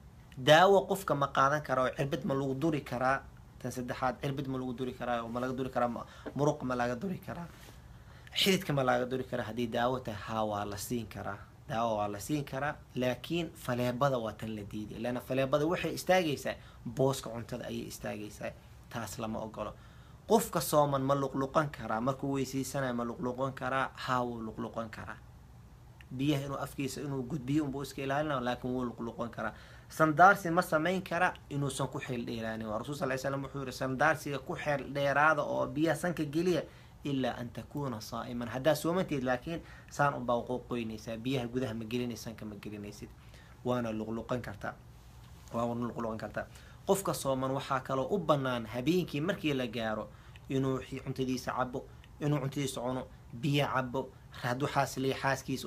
داو قفك ما قادن كرا عربد ما لو دوري كرا تنسدحات عربد ما لو دوري كرا وما لا دوري كرا مرق ما لا دوري كرا حيدك ما لا دوري كرا هدي داوته هاوا لا سين كرا داو لا سين كرا لكن فليبدا وتن لديدي لان فليبدا وحي استاغيسا بوسك cuntada ay istaagaysaa taas lama ogolo qofka sooman ma luqluqan kara markuu weysiisanayo ma luqluqan kara haawo luqluqan kara biyaha inuu afkiisa inuu gudbiyo uu iska ilaalinayo laakiin wuu luqluqan kara sandaarsi ma sameyn kara inuu san ku xil dheeraani rasuul sallallahu alayhi wasallam wuxuu yiri sandaarsiga ku xil dheeraada oo biyaha sanka geliya إلا أن تكون صائما هذا سومنتي لكن سان أبغى قوينيسا بيها جودها مجرينيسا كمجرينيسيد وأنا لغلقان كرتا وأنا لغلقان كرتا قفك صوما وحاكلو أبنان هبينكي مركي لجارو إنه عنتدي سعبو إنه عنتدي سعونه بيا عبو هادو حاسلي حاسكيس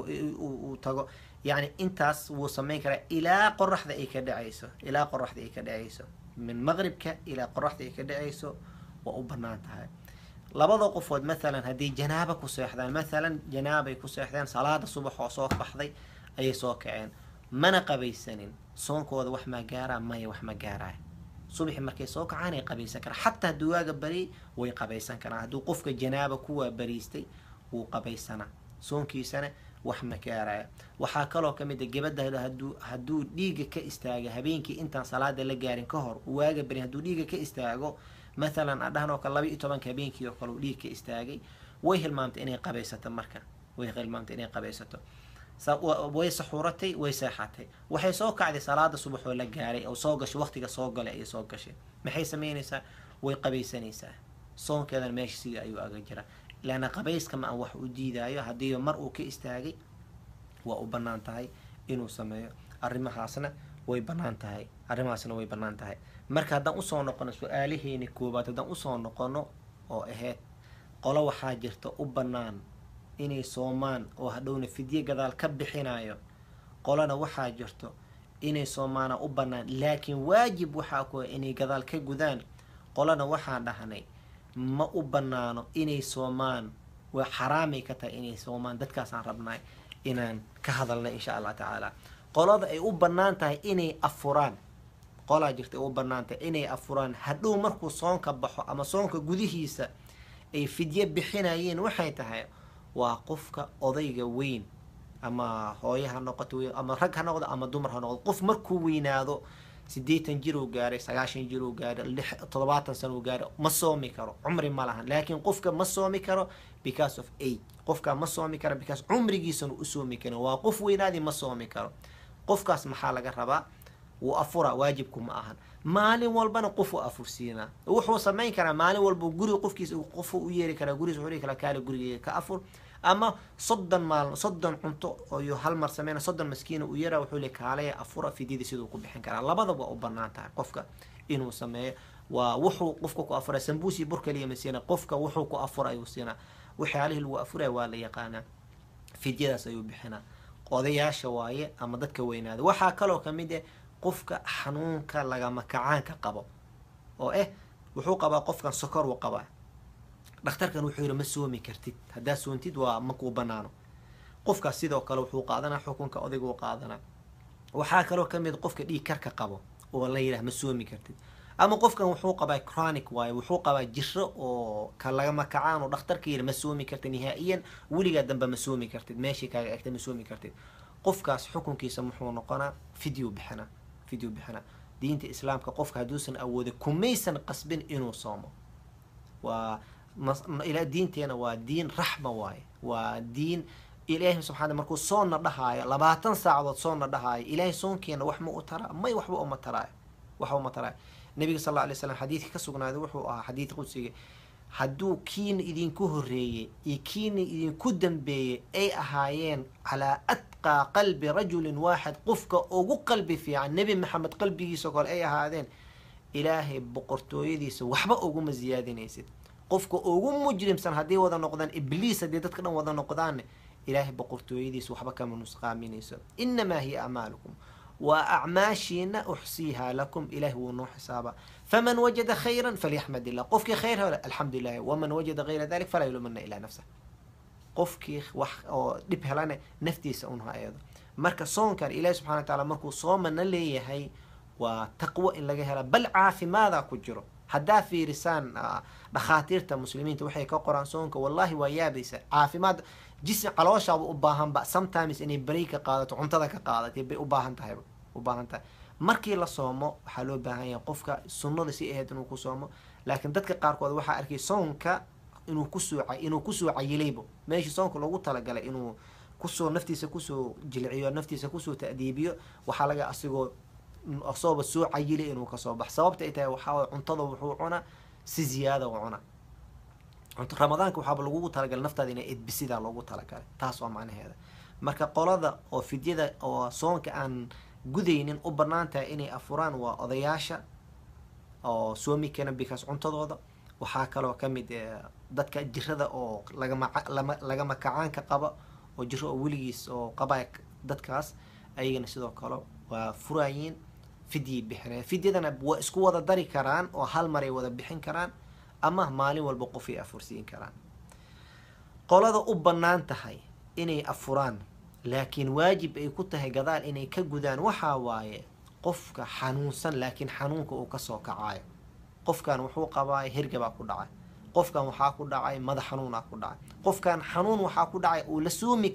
وتجو يعني إنتاس وصمين كرا إلى قرح ذا إيكدعيسو إلى قرح ذا إيكدعيسو من مغربك إلى قرح ذا إيكدعيسو وأبنان تهاي labada qofood مثلا hadii janaaba ku seexdaan مثلا janaabay ku seexdaan salaada subax oo soo baxday ay soo kaceen mana qabaysanin soonkooda wax ma gaara ma wax ma gaaraay subax markay soo kacaan ay qabaysan karaan hatta duwaaga bari way qabaysan karaan haduu qofka janaaba kuwa bariistay uu qabaysana soonkiisana wax ma gaaraay waxa kale oo kamid ah gabadha haduu dhiiga ka istaaga habeenkii intaan salaada la gaarin ka hor waaga bari haduu dhiiga ka istaago مثلا أدهنا كلابي إتوبان كابينكي يقولوا ليه كإستاجي ويه المامت إني قبيسة مركا ويه غير المامت إني قبيسة ويه سحورتي ويه ساحتي وحي سوق عادي صلاة الصبح ولا جاري أو سوقش وقتك سوق لا أي سوقش ما حي سميني سا ويه قبيسة نيسا صون كذا ماشي سي أيوة أجرا لأن قبيس كما أوح ودي أيوة هدي مرء كإستاجي وأبنان تاي إنه سمي الرمى حسنة ويبنان تاي الرمى حسنة ويبنان تاي marka haddaan usoo noqono su-aalaheeni koobaad haddaan usoo noqono oo ahayd qolo waxaa jirta u bannaan inay soomaan oo hadhowna fidye gadaal ka bixinayo qolona waxaa jirto inay soomaana u bannaan laakiin waajib waxaa ku inay gadaal ka gudaan qolona waxaa dhahnay ma u bannaano inay soomaan waa xaraamay ka tahay inay soomaan dadkaasaan rabnay inaan ka hadalna insha allah tacaala qolada ay u bannaan tahay inay afuraan قلا جرت أو برنامج إني أفران هدو مركو صونك بحو أما صونك جوديهيسا أي فدية بحنايين وحيتها وقفك أضيق وين أما هاي هالنقطة أما رج هالنقطة أما دمر هالنقطة قف مركو وين هذا sideetan jir uu gaaray, 90 jir uu gaaray, 70 sano uu gaaray, ma soomi karo, cumri ma lahan. laakiin qofka ma soomi karo because of age. qofka ma soomi karo because cumrigiisana u soomi karin, waa qof weynaadii ma soomi karo. qofkaas maxaa laga rabaa? wuu afura, waajibku ma ahan. maalin walbana qofu afursiinaa, wuxuu samayn karaa maalin walba guriga qofkiisa qofu u yeeri karaa, gurigiisa wuxuu dhihi karaa kaale gurigeega ka afur, ama 30 cunto oo hal mar sameyna 30 maskiina u yeeraa, wuxuu leeyahay kaale afura, fidyada siduu ku bixin karaa. labadaba waa u bannaan tahay qofka inuu sameeyo. waa wuxuu qofka ku afura sambuusi bur kaliya ma siina, qofka wuxuu ku afura ayuu siinaa. waxyaalihii lagu afuray waa la yaqaanaa, fidyadaas ayuu bixinaa. odayaasha waaye ama dadka weynaada. waxaa kaloo kamid ah qofka xanuunka lagama kacaanka qabo oo wuxuu qabaa qofkan sokor uu qabaa, dhakhtarkan wuxuu yiri ma soomi kartid, haddaa soontid waa makuu banaano. qofkaas sidoo kale wuxuu qaadanaa xukunka odaygu qaadanaa. waxaa kaloo kamid qofka dhiig karka qabo oo la yiraahdo ma soomi kartid, ama qofkan wuxuu qabaa chronic waaye, wuxuu qabaa jiro oo ka lagama kacaan oo dhakhtarka yiri ma soomi kartid nihaa'iyan, weligaa dambe ma soomi kartid, meeshii kaaga egtay ma soomi kartid. qofkaas xukunkiisa muxuu noqonaa? fidyo bixina. diinta islaamka qofka hadduusan awoodin kumaysan qasbin inuu soomo. waa ilaa diinteena waa diin raxma waaye, waa diin ilaahay subxaana markuu soonna dhahaayo 20 saacadood soonna dhahaayo, ilaahay soonkeena wax ma u taraa? may waxba uma taraayo. nabiga sal alla alay slam xadiidka ka sugnaaday wuxuu ahaa xadiid qudsiga, hadduu kiina idinku horreeyey iyo kiina idinku dambeeyey ay ahaayeen calaa atqaa qalbi rajulin waaxid, qofka ugu qalbi fiican nebi maxamed qalbigiisa kole ay ahaadeen, ilaahay boqortooyadiisa waxba uguma ziyaadinaysid. qofka ugu mujrimsan haddii wada noqdaan, ibliis haddii dadka dhan wada noqdaan, ilaahay boqortooyadiisa waxba kama nusqaaminayso. inamaa hiya acmaalukum, waa acmaashiina uxsiihaa lakum, ilaahi wuu noo xisaabaa. faman wajada khayran falyaxmad illah, qofkii khayr helo alxamdu lilah, waman wajada gayra dalik falaa yulumana ilaa nafsah, qofkii wax oo dhib helana naftiisa un ha eedo. marka soonkan ilaahi subxana wa tacaala markuu soomana leeyahay waa taqwo in laga hela, bal caafimaadaa ku jiro. haddaa fiirisaan dhakhaatiirta muslimiinta waxay ka qoraan soonka, wallahi waa yaabaysa. caafimaad jism calooshaaba u baahanba sometimes inay beri ka qaadato, cuntada ka qaadato bay u baahan tahay. markii la soomo waxaa loo baahan yahay qofka sunnada si ahayd inuu ku soomo. laakiin dadka qaarkood waxaa arkay soonka inuu kusoo cayilaybo meeshii soonka loogu talagalay inuu kusoo naftiisa kusoo jilciyo, naftiisa kusoo ta'diibiyo, waxaa laga asooba soo cayilay inuu kasoo bax. sababta ay tahay waxaa cuntada wuxuu cunaa si ziyaada u cunaa. ramadaanka waxaaba lagugu talagalay naftaada inay edbisidaa loogu talagalay, taas waa macnaheeda. marka qolada oo fidyada oo soonka aan gudaynin u bannaan tahay inay afuraan waa odayaasha oo soomi keena bikaas cuntadooda. waxaa kaloo kamid dadka jirada oo lagama kacaanka qaba oo jiro oo weligiis oo qaba, dadkaas ayagana sidoo kale waa furaayiin, fidyi bixinaya. fidyadana waa isku wada dari karaan oo hal maray wada bixin karaan, ama maalin walba qofay afursiin karaan. qolada u bannaan tahay inay afuraan laakiin waajib ay ku tahay gadaal inay ka gudaan waxaa waaye qofka xanuunsan laakiin xanuunka uu kasoo kacaayo. qofkan wuxuu qabaa hergabaa ku dhacay, qofkan waxaa ku dhacay madax xanuunaa ku dhacay, qofkan xanuun waxaa ku dhacay uu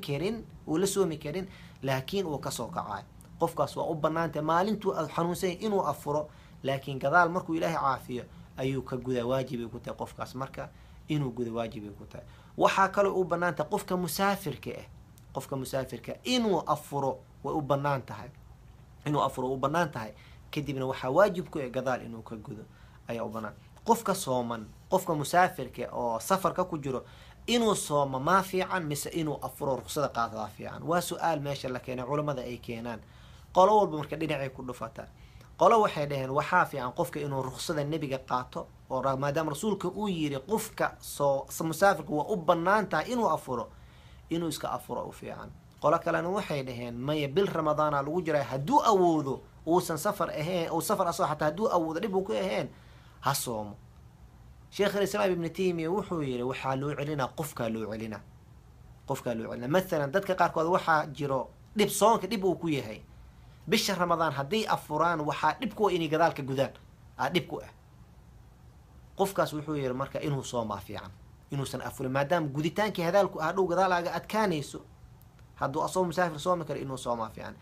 la soomi karin laakiin uu kasoo kacaayo. qofkaas waa u banaantay maalintuu xanuunsan inuu afuro, laakiin gadaal markuu ilaahay caafiyo ayuu ka gudaa, waajibay ku tahay qofkaas marka inuu gudo waajibay ku tahay. waxaa kaloo u banaantay qofka musaafirka inuu afuro way u banaan tahay, kadibna waxaa waajib ku gadaal inuu ka gudo ayaa u banaan. qofka sooman, qofka musaafirka oo safarka ku jiro inuu soomo maa fiican mise inuu afuro ruqsada qaataa fiican? waa su-aal meesha la keenay, culamada ay keenaan. qolo walba marka dhinacay ku dhufataa. qolo waxay dhaheen waxaa fiican qofka inuu ruqsada nebiga qaato, oo maadaama rasuulka uu yiri qofka musaafirka waa u banaan tahay inuu afuro, inuu iska afuro u fiican. qolo kalena waxay dhaheen maya, bil ramadaana lagu jiray, hadduu awoodo uusan safar ahayn ou safar asoo xataa hadduu awoodo dhib uu ku ahayn ha soomo. sheekh alislaam ibnu taymiya wuxuu yiri waxaa loo celinaa qofkaa loo celinaa. mathalan dadka qaarkood waxaa jiro dhib soonka dhib uu ku yahay, bisha ramadaan hadday afuraan waxaa dhib ku inay gadaalka gudaan dhib ku ah. qofkaas wuxuu yiri marka inuu soomaa fiican, inuusan afurin, maadaama guditaankii hadaalku hadhow gadaalaaga adkaanayso. hadduu asoo musaafir soomi karo inuu soomaa fiican.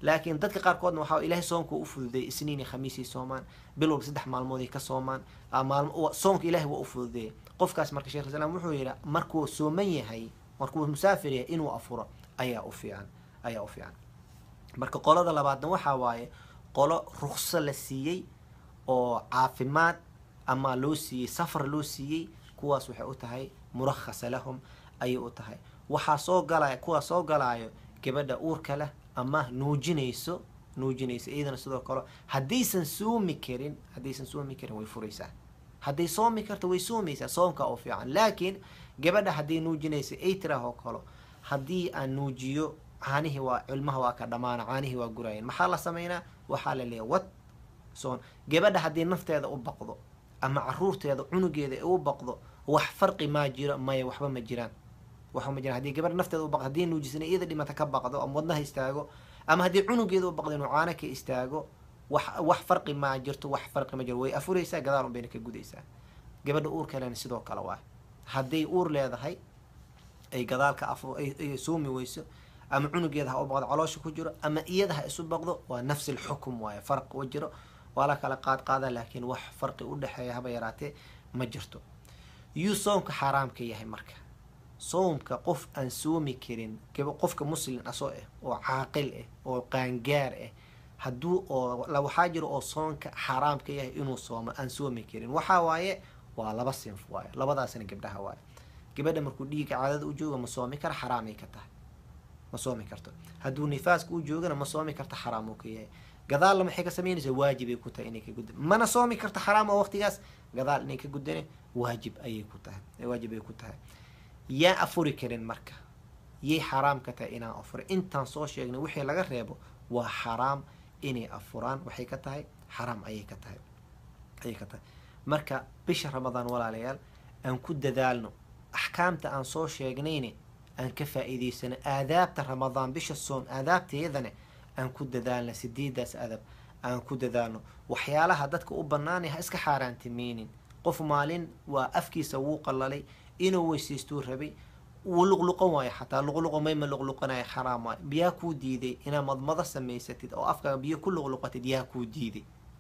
laakiin dadka qaarkoodna waxaa ilaahay soonka u fududeeyey isniin iyo khamiis iyo soomaan bil walba 3 maalmood ay ka soomaan soonka ilaahay waa u fududeeyey qofkaas marka sheekh islaam wuxuu yidhi markuu sooman yahay markuu musaafir yahay inuu afuro ayaa u fiican marka qolada labaadna waxaa waaye qolo ruqso la siiyey oo caafimaad ama loo siiyey safar loo siiyey kuwaas waxay u tahay murakhasa lahum ayay u tahay waxaa soo galaayo gabadha uurka leh ama nuujinayso iyadana sidoo kale haddaysan soomi karin way furaysaa hadday soomi karto way soomaysaa soonka u fiican laakiin gabadha hadday nuujinaysa ay tiraahoo kalo haddii aan nuujiyo caanihii waa cilmaha waa ka dhamaana caanihii waa gurayeen maxaa la sameynaa waxaa la leeyahay soon gabadha haddii nafteeda u baqdo ama caruurteeda cunugeeda ay u baqdo wax farqi maa jiro maya waxba ma jiraan haddii gabadha nafteeda u baqdo haddii nuujisana iyada dhimata ka baqdo ama wadnaha istaago ama haddii cunugeeda u baqdo inuu caano ka istaago wax farqi maa jirto way afuraysaa gadaal unbayna ka gudaysaa gabadha uurka lena sidoo kale waa hadday uur leedahay ay gadaalka ay soomi weyso ama cunugeeda ha u baqdo caloosha ku jiro ama iyada ha isu baqdo waa nafsi lxukum waaye farq u jiro waa la kala qaada laakiin wax farqi u dhexeeya haba yaraatee ma jirto yuu soomka xaaraamka yahay marka soomka qof aan soomi karin qofka muslim asoo oo caaqil oo qaangaar waxaa jiro oo soonka xaaraamka yahay inuu soomo aan soomi karin waxaa waaye waa laba sinf waaye labadaasna gabdhaha waaye gabadha markuu dhiiga caadada u joogo ma soomi kara xaraamay ka tahay ma soomi karto hadduu nifaaska u joogana ma soomi karto xaraam uu ka yahay gadaalla maxay ka samaynaysaa waajibay ku tahay inay ka gudda mana soomi karto xaraam oo waqtigaas gadaal inay ka guddane waajib ayay ku tahay yaa afuri karin marka yay xaraam ka tahay inaan afuro intaan soo sheegnay wixii laga reebo waa xaraam inay afuraan waxay ka tahay xaraam ayay ka tahay marka bisha ramadaan walaalayaal aan ku dadaalno axkaamta aan soo sheegnayne aan ka faa'iidaysano aadaabta ramadaan bisha soom aadaabteedana aan ku dadaalno 8daas adab aan ku dadaalno waxyaalaha dadka u banaanay ha iska xaaraantimeynin qof maalin waa afkiisa wuu qalalay inuu weysaystuu rabay wuu luqluqan waayo xataa luqluqo mayma luqluqanayo xaraam waayo biyaa kuu diiday inaad madmado samaysatid oo afkaaga biyo ku luqluqatid yaa kuu diiday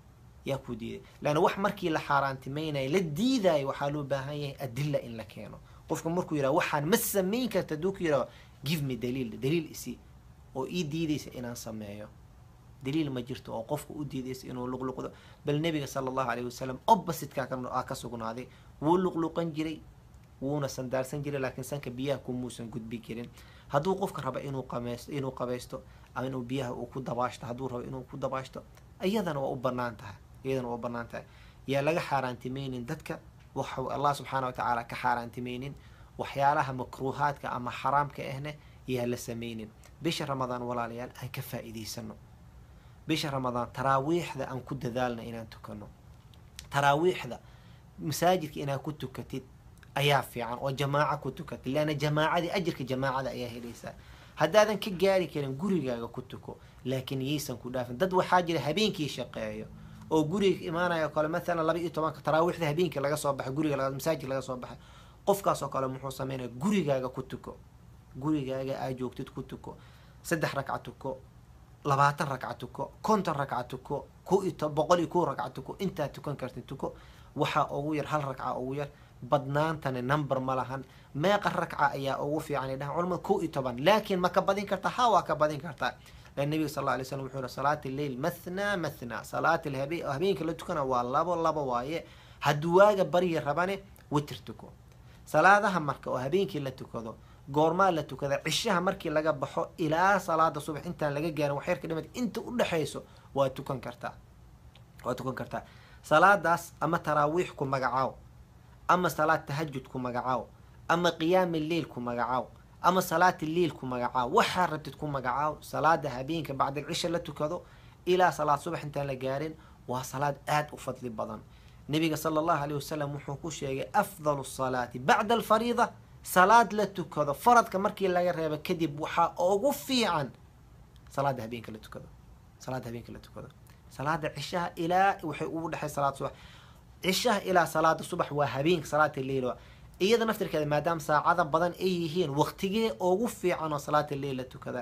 laanna wax markii la xaaraantimeynaya la diidaayo waxaa loo baahan yahay adilla in la keeno qofka markuu yidhaha waxaan ma samayn karta hadduu ku yidhaha give me daliil isi oo ii diidaysa inaan sameeyo daliil ma jirto oo qofka u diidaysa inuu luqluqdo bal nebiga sala allahu calayhi wasalam oppositeka ka sugnaaday wuu luqluqan jiray wuuna sandaarsan jiray laakiin sanka biyaha kumuusan gudbi jirin hadduu qofka raba inuu qabaysto ama inuu biyaha uu ku dabaashto hadduu rabo inuu ku dabaashto iyadana waa u banaan tahay yaa laga xaaraantimeynin dadka waxau allah subxaana watacaala ka xaaraantimeynin waxyaalaha makruuhaadka ama xaraamka ahne yaa la sameynin bisha ramadaan walaalayaal aan ka faa'iidaysano bisha ramadaan taraawiixda aan ku dadaalna inaan tukano taraawiixda masaajidka inaad ku tukatid ayaa fiican oo jamaaca ku tukatid leanna jamaacadii ajirka jamaacada ayaa helaysaa haddaadan ka gaari karin gurigaaga ku tuko laakiin yaysan ku dhaafin dad waxaa jira habeenkii shaqeeyo oo guriga imaanayo kale maalan 12 taraawiixda habeenkii laga soo baxay guriga masaajid laga soo baxay qofkaas oo kale muxuu sameynaya gurigaaga ku tuko gurigaaga aad joogtid ku tuko 3 ragca tuko 20 ragca tuko 50 ragca tuko 100 ragca tuko intaa tukan kartid tuko waxaa ugu yar 1 ragca ugu yar badnaantana number ma lahan meeqa ragca ayaa ugu fiican dhahan culimada 11 laakiin ma ka badin kartaa waa ka badin kartaa النبي صلى الله عليه وسلم وحول صلاة الليل مثنى صلاة الهبين كلا تكنا والله وايه هدواجا بري ربانه وترتكو صلاة مركا وهبين كلا تكذو قورما لا تكذا عشها مركي لقى بحو إلى صلاة الصبح أنت لقى جان وحير كلمة أنت قول حيسو وتكن كرتا صلاة داس أما تراويحكم مجعاو أما صلاة تهجدكم مجعاو أما قيام الليل كم مجعاو أما صلاة الليل كم مجعاو وحربت تكون مجعاو صلاة هبينك بعد العشاء لا تكذو إلى صلاة صبح أنت لقارن وصلاة آت وفضل بدن النبي صلى الله عليه وسلم وحكوش أفضل الصلاة بعد الفريضة صلاة لا تكذو فرض كمركي لا يرهب كذب وحا أوفي عن صلاة هبينك لا تكذو صلاة العشاء إلى وحي صلاة الصبح عشاء إلى صلاة الصبح وهبينك صلاة الليل iyada naftirkeeda maadaama saacada badan ay yihiin waqtigee ugu fiican oo salaata leyl la tukada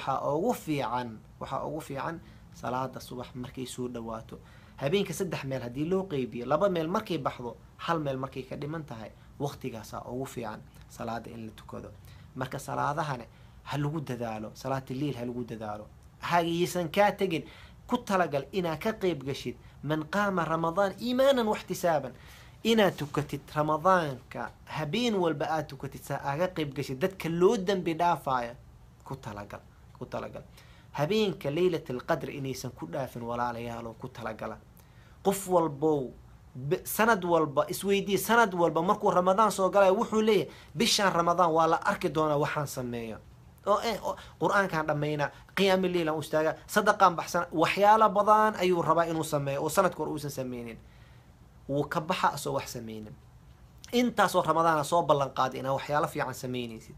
waxaa ugu fiican salaada subax markay soo dhawaato. habeenka 3 meel haddii loo qeybiyo 2 meel markay baxdo 1 meel markay ka dhiman tahay waqtigaasaa ugu fiican salaada in la tukado. marka salaadahana ha lagu dadaalo, salaata leyl ha lagu dadaalo, haysan kaa tegin. ku talagal inaa ka qeyb gashid man qaama ramadaan iimaanan waxtisaaban, inaad tukatid ramadaanka habeen walba aad tukatid saa aaga qeyb gashid dadka loo dambi dhaafaya. ku talagal habeenka leylat alqadr inaysan ku dhaafin walaalayaalo. ku talagala qof walbow sanad walba isweydii, sanad walba markuu ramadaan soo galayo wuxuu leeyahay bishaan ramadaan waa la arki doonaa waxaan sameeyo oo qur-aankaan dhammayna, qiyaami leylan u istaaga, sadaqaan baxsana, waxyaalo badan ayuu rabaa inuu sameeyo oo sanadka hor uusan sameynin. wuu ka baxa asoo wax sameynin. intaasoo ramadaana soo ballan qaaday inaa waxyaalo fiican sameynaysid,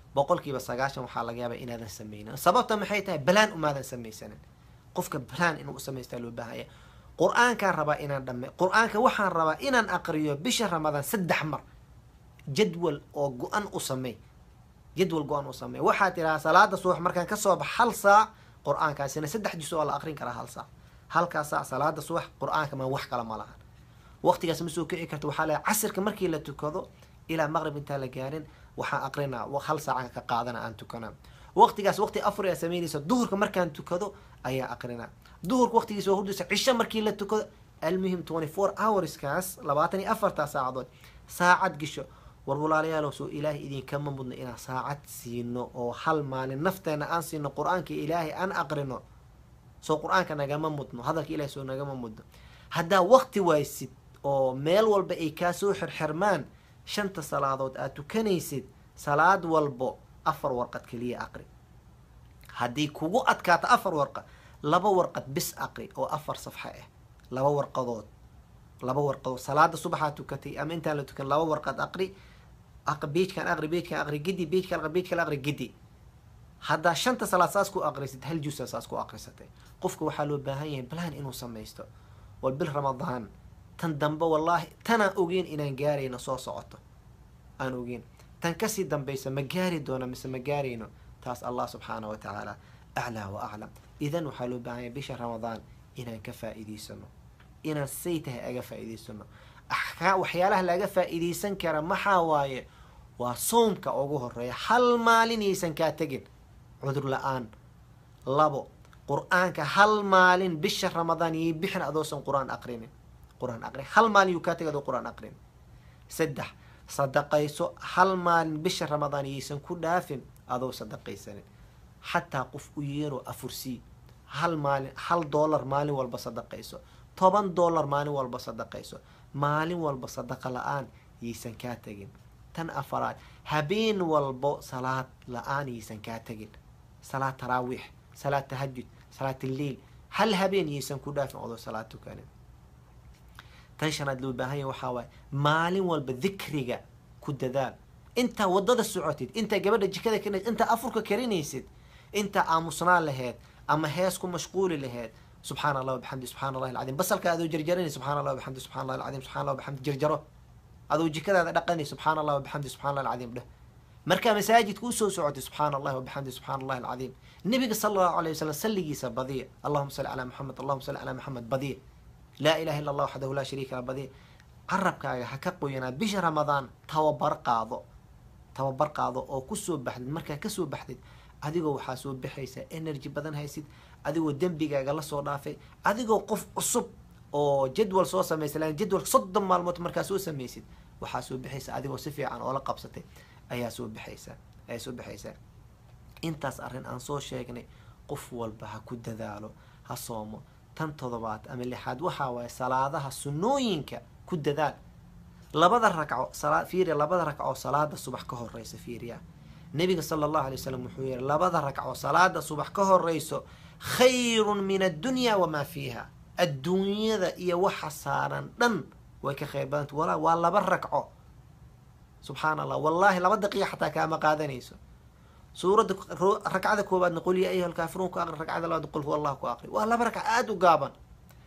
90% waxaa laga yaabaa inaadan sameynin. sababta maxay tahay? balaan umaadan samaysanin. qofka balaan inuu samaystaa loo baahanya. qur-aankaan rabaa inaan dhamme, qur-aanka waxaan rabaa inaan aqriyo bisha ramadaan 3 mar. jadwal oo go-an u samey, jadwal go-an u samey. waxaa tirahaa salaada subax markaan kasoo bax 1 saac qur-aankaasina 3 juz oo la aqrin karaa 1 saac. halkaa saac salaada subax qur-aanka ma wax kala ma lahan. waqtigaas ma soo kici karto. waxaa leeyahay casirka markii la tukado ilaa maqrib intaan la gaarin waxaan aqrinaa 1 saacan ka qaadana aan tukanaa. waqtigaas waqti afur ayaa sameynaysa. duhurka markaan tukado ayaa aqrinaa. duhurka waqtigiisa waa hurdaysa. cisho markii la tukado almuhim 24 hourskaas 24 saacadood saacad gisho. war walaalayaal soo ilaahay idinkama mudno inaan saacad siino oo hal maalin nafteena aan siino qur-aanka ilaahay aan aqrino. soo qur-aanka nagama mudno, hadalka ilaahay soo nagama mudno. haddaa waqti waysid oo meel walba ay kaa soo xirxirmaan 5 salaadood aad tukanaysid, salaad walbo 4 warqad keliya aqri. haddii kugu adkaato 4 warqad, 2 warqad bis aqri oo 4 safxa ah. 2 warqadood salaada subaxaa tukatay ama intaan la tukan 2 warqad aqri. beejkan aqri gidi, beejkan aqri gidi. haddaa 5 salaad saas ku aqrisid 1 juz saas ku aqrisatay. qofka waxaa loo baahan yahay balaan inuu samaysto. wal bil ramadaan tan dambe wallaahi tanaan ogeyn inaan gaarayno soo socoto, aan ogeyn tan kasii dambaysa ma gaari doono mise ma gaarayno. taas allah subxaana wa tacaala aclaa wa aclam. idan waxaa loo baahan yahay bisha ramadaan inaan ka faa'iidaysano, inaan say tahay aga faa'iidaysano. waxyaalaha laga faa'iidaysan kara maxaa waaye? waa soomka ugu horeeya. hal maalin yaysan kaa tegin cudur la-aan. 2 qur-aanka hal maalin bisha ramadaan yay bixin adoosan qur-aan aqrinin. hal maalin yuu kaa tegay adoo qur-aan aqrin. 3 sadaqayso. hal maalin bisha ramadaan yaysan ku dhaafin adoo sadaqaysanin. xataa qof u yeero afursii. hal maalin $1 maalin walba sadaqayso. $10 maalin walba sadaqayso. maalin walba sadaqa la-aan yaysan kaa tegin. tan 4 habeen walbo salaad la-aan yaysan kaa tegin. salaad taraawiix, salaad tahajud, salaad alleyl, hal habeen yaysan ku dhaafin adoo salaad tukanin. tan 5 loo baahan yahay waxaa waaye maalin walba dikriga ku dadaal. intaa wadada socotid, intaa gabadha jikada karinaysid, intaa afurka karinaysid, intaa aamusnaan laheyd ama hees ku mashquuli laheyd, subxaana allah wabixamdi subxaana allahi alcadiim. basalka adoo jarjaranay subxaana allah wabixamdi subxaana allahi alcadiim, subxana allah wabixamdi jarjaro. adoo jikadaada dhaqanay subxaana allah wabixamdi subxana allahi alcadiim dheh. markaa masaajidka usoo socotay subxaana allahi wabixamdi subxaana allahi alcadiim. nabiga sala allahu alayhi wasalam salligiisa badiya. allahuma salli calaa muxamed, allahuma salli calaa muxamed badiya. laa ilaha illa allah waxdahu laa shariika lah badiya. carabkaaga ha ka qoyanaad. bisha ramadaan tababar qaado oo kusoo baxdid. markaa kasoo baxdid adigoo waxaa soo baxaysaa energy badan haysid, adigoo dembigaaga lasoo dhaafay, adigoo qof cusub oo jadwal soo samaysa. lan jadwal 30 maalmood markaa soo samaysid waxaa soo baxaysa adigoo si fiican oo la qabsatay ayaa soo baxaysaa. intaas arrin aan soo sheegnay qof walba ha ku dadaalo, ha soomo. tan 7 ama 6 waxaa waaye salaadaha sunnooyinka ku dadaal. 2 ragco fiiriya, 2 ragco salaada subax ka horeysa fiiriya. nabiga sala allahu alay wasalam wuxuu yihi 2 ragco salaada subax ka horeyso khayrun min addunya wamaa fiiha. adduunyada iyo waxa saaran dhan way ka khayr badanta. walaa waa 2 ragco. subxaana allah, wallaahi 2 daqiiqa xataa kaama qaadanayso. suuradda ragcada koobaadna qul yaa ayuha alkaafiruun ku aqri, ragcada labaad qul huwa allah ku aqri. waa 2 ragco aada u gaaban.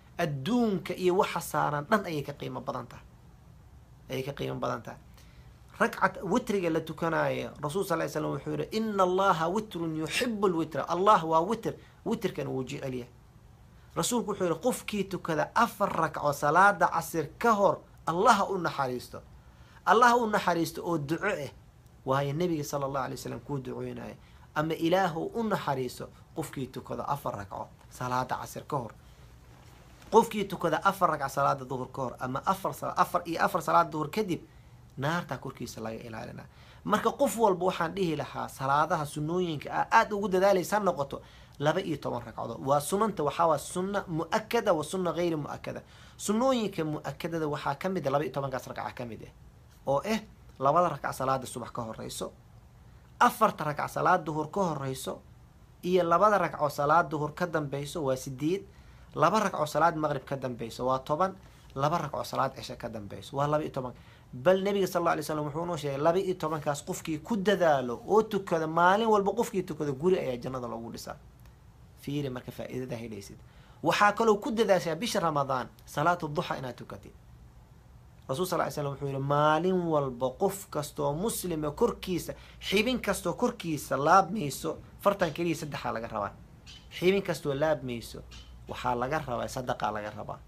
adduunka iyo waxa saaran dhan ayay ka qiimo badan tahay. ركعة وتر اللي تكناية الرسول صلى الله عليه وسلم وحوره إن الله وتر يحب الوتر الله ووتر وتر كان وجي عليه رسولك وحوره قف كيتو كذا أفرك أو صلاة عصر كهر الله أن حريسته الله أن حريسته أو دعائه وهي النبي صلى الله عليه وسلم كو دعويناه أما إله أن حريسته قف كيتو كذا أفرك أو صلاة عصر كهر قف كيتو كذا أفرك على صلاة الظهر كهر أما أفر صلاة الظهر كذب naartaa korkiisa laga ilaalinaa marka qof walba waxaan dhihi lahaa salaadaha sunnooyinka aad ugu dadaalaysa noqoto 12 ragcadood waa sunanta waxaa sunna muakkada wa sunna ghayr muakkada sunnooyinka muakkadada waxaa kamid 12 kaas ragca kamid oo labada ragca salaada subax ka horeyso afarta ragca salaada duhur ka horeyso iyo labada ragca salaada duhur ka dambayso waa 8 laba ragca salaada maghrib ka dambayso waa 10 laba ragca salaada cisha ka dambayso waa 12 بل النبي صلى الله عليه وسلم وحونه شيء لبي طبعا كاس قفكي كددالو او تكدا مالين والبا قفكي تكدا غوري ايا جنده لوgu dhisa fiiri marka faa'iidada helaysid waxa kale oo ku dadaashay bisha Ramadan salaatu dhuha ina tukatid Rasuul sallallahu alayhi wasallam wuxuu yiri maalin walba qof kasto muslim korkiisa xibin kasto korkiisa laabmayso fartan kaliya saddex laga rabaa xibin kasto laabmayso waxa laga rabaa sadaqa laga rabaa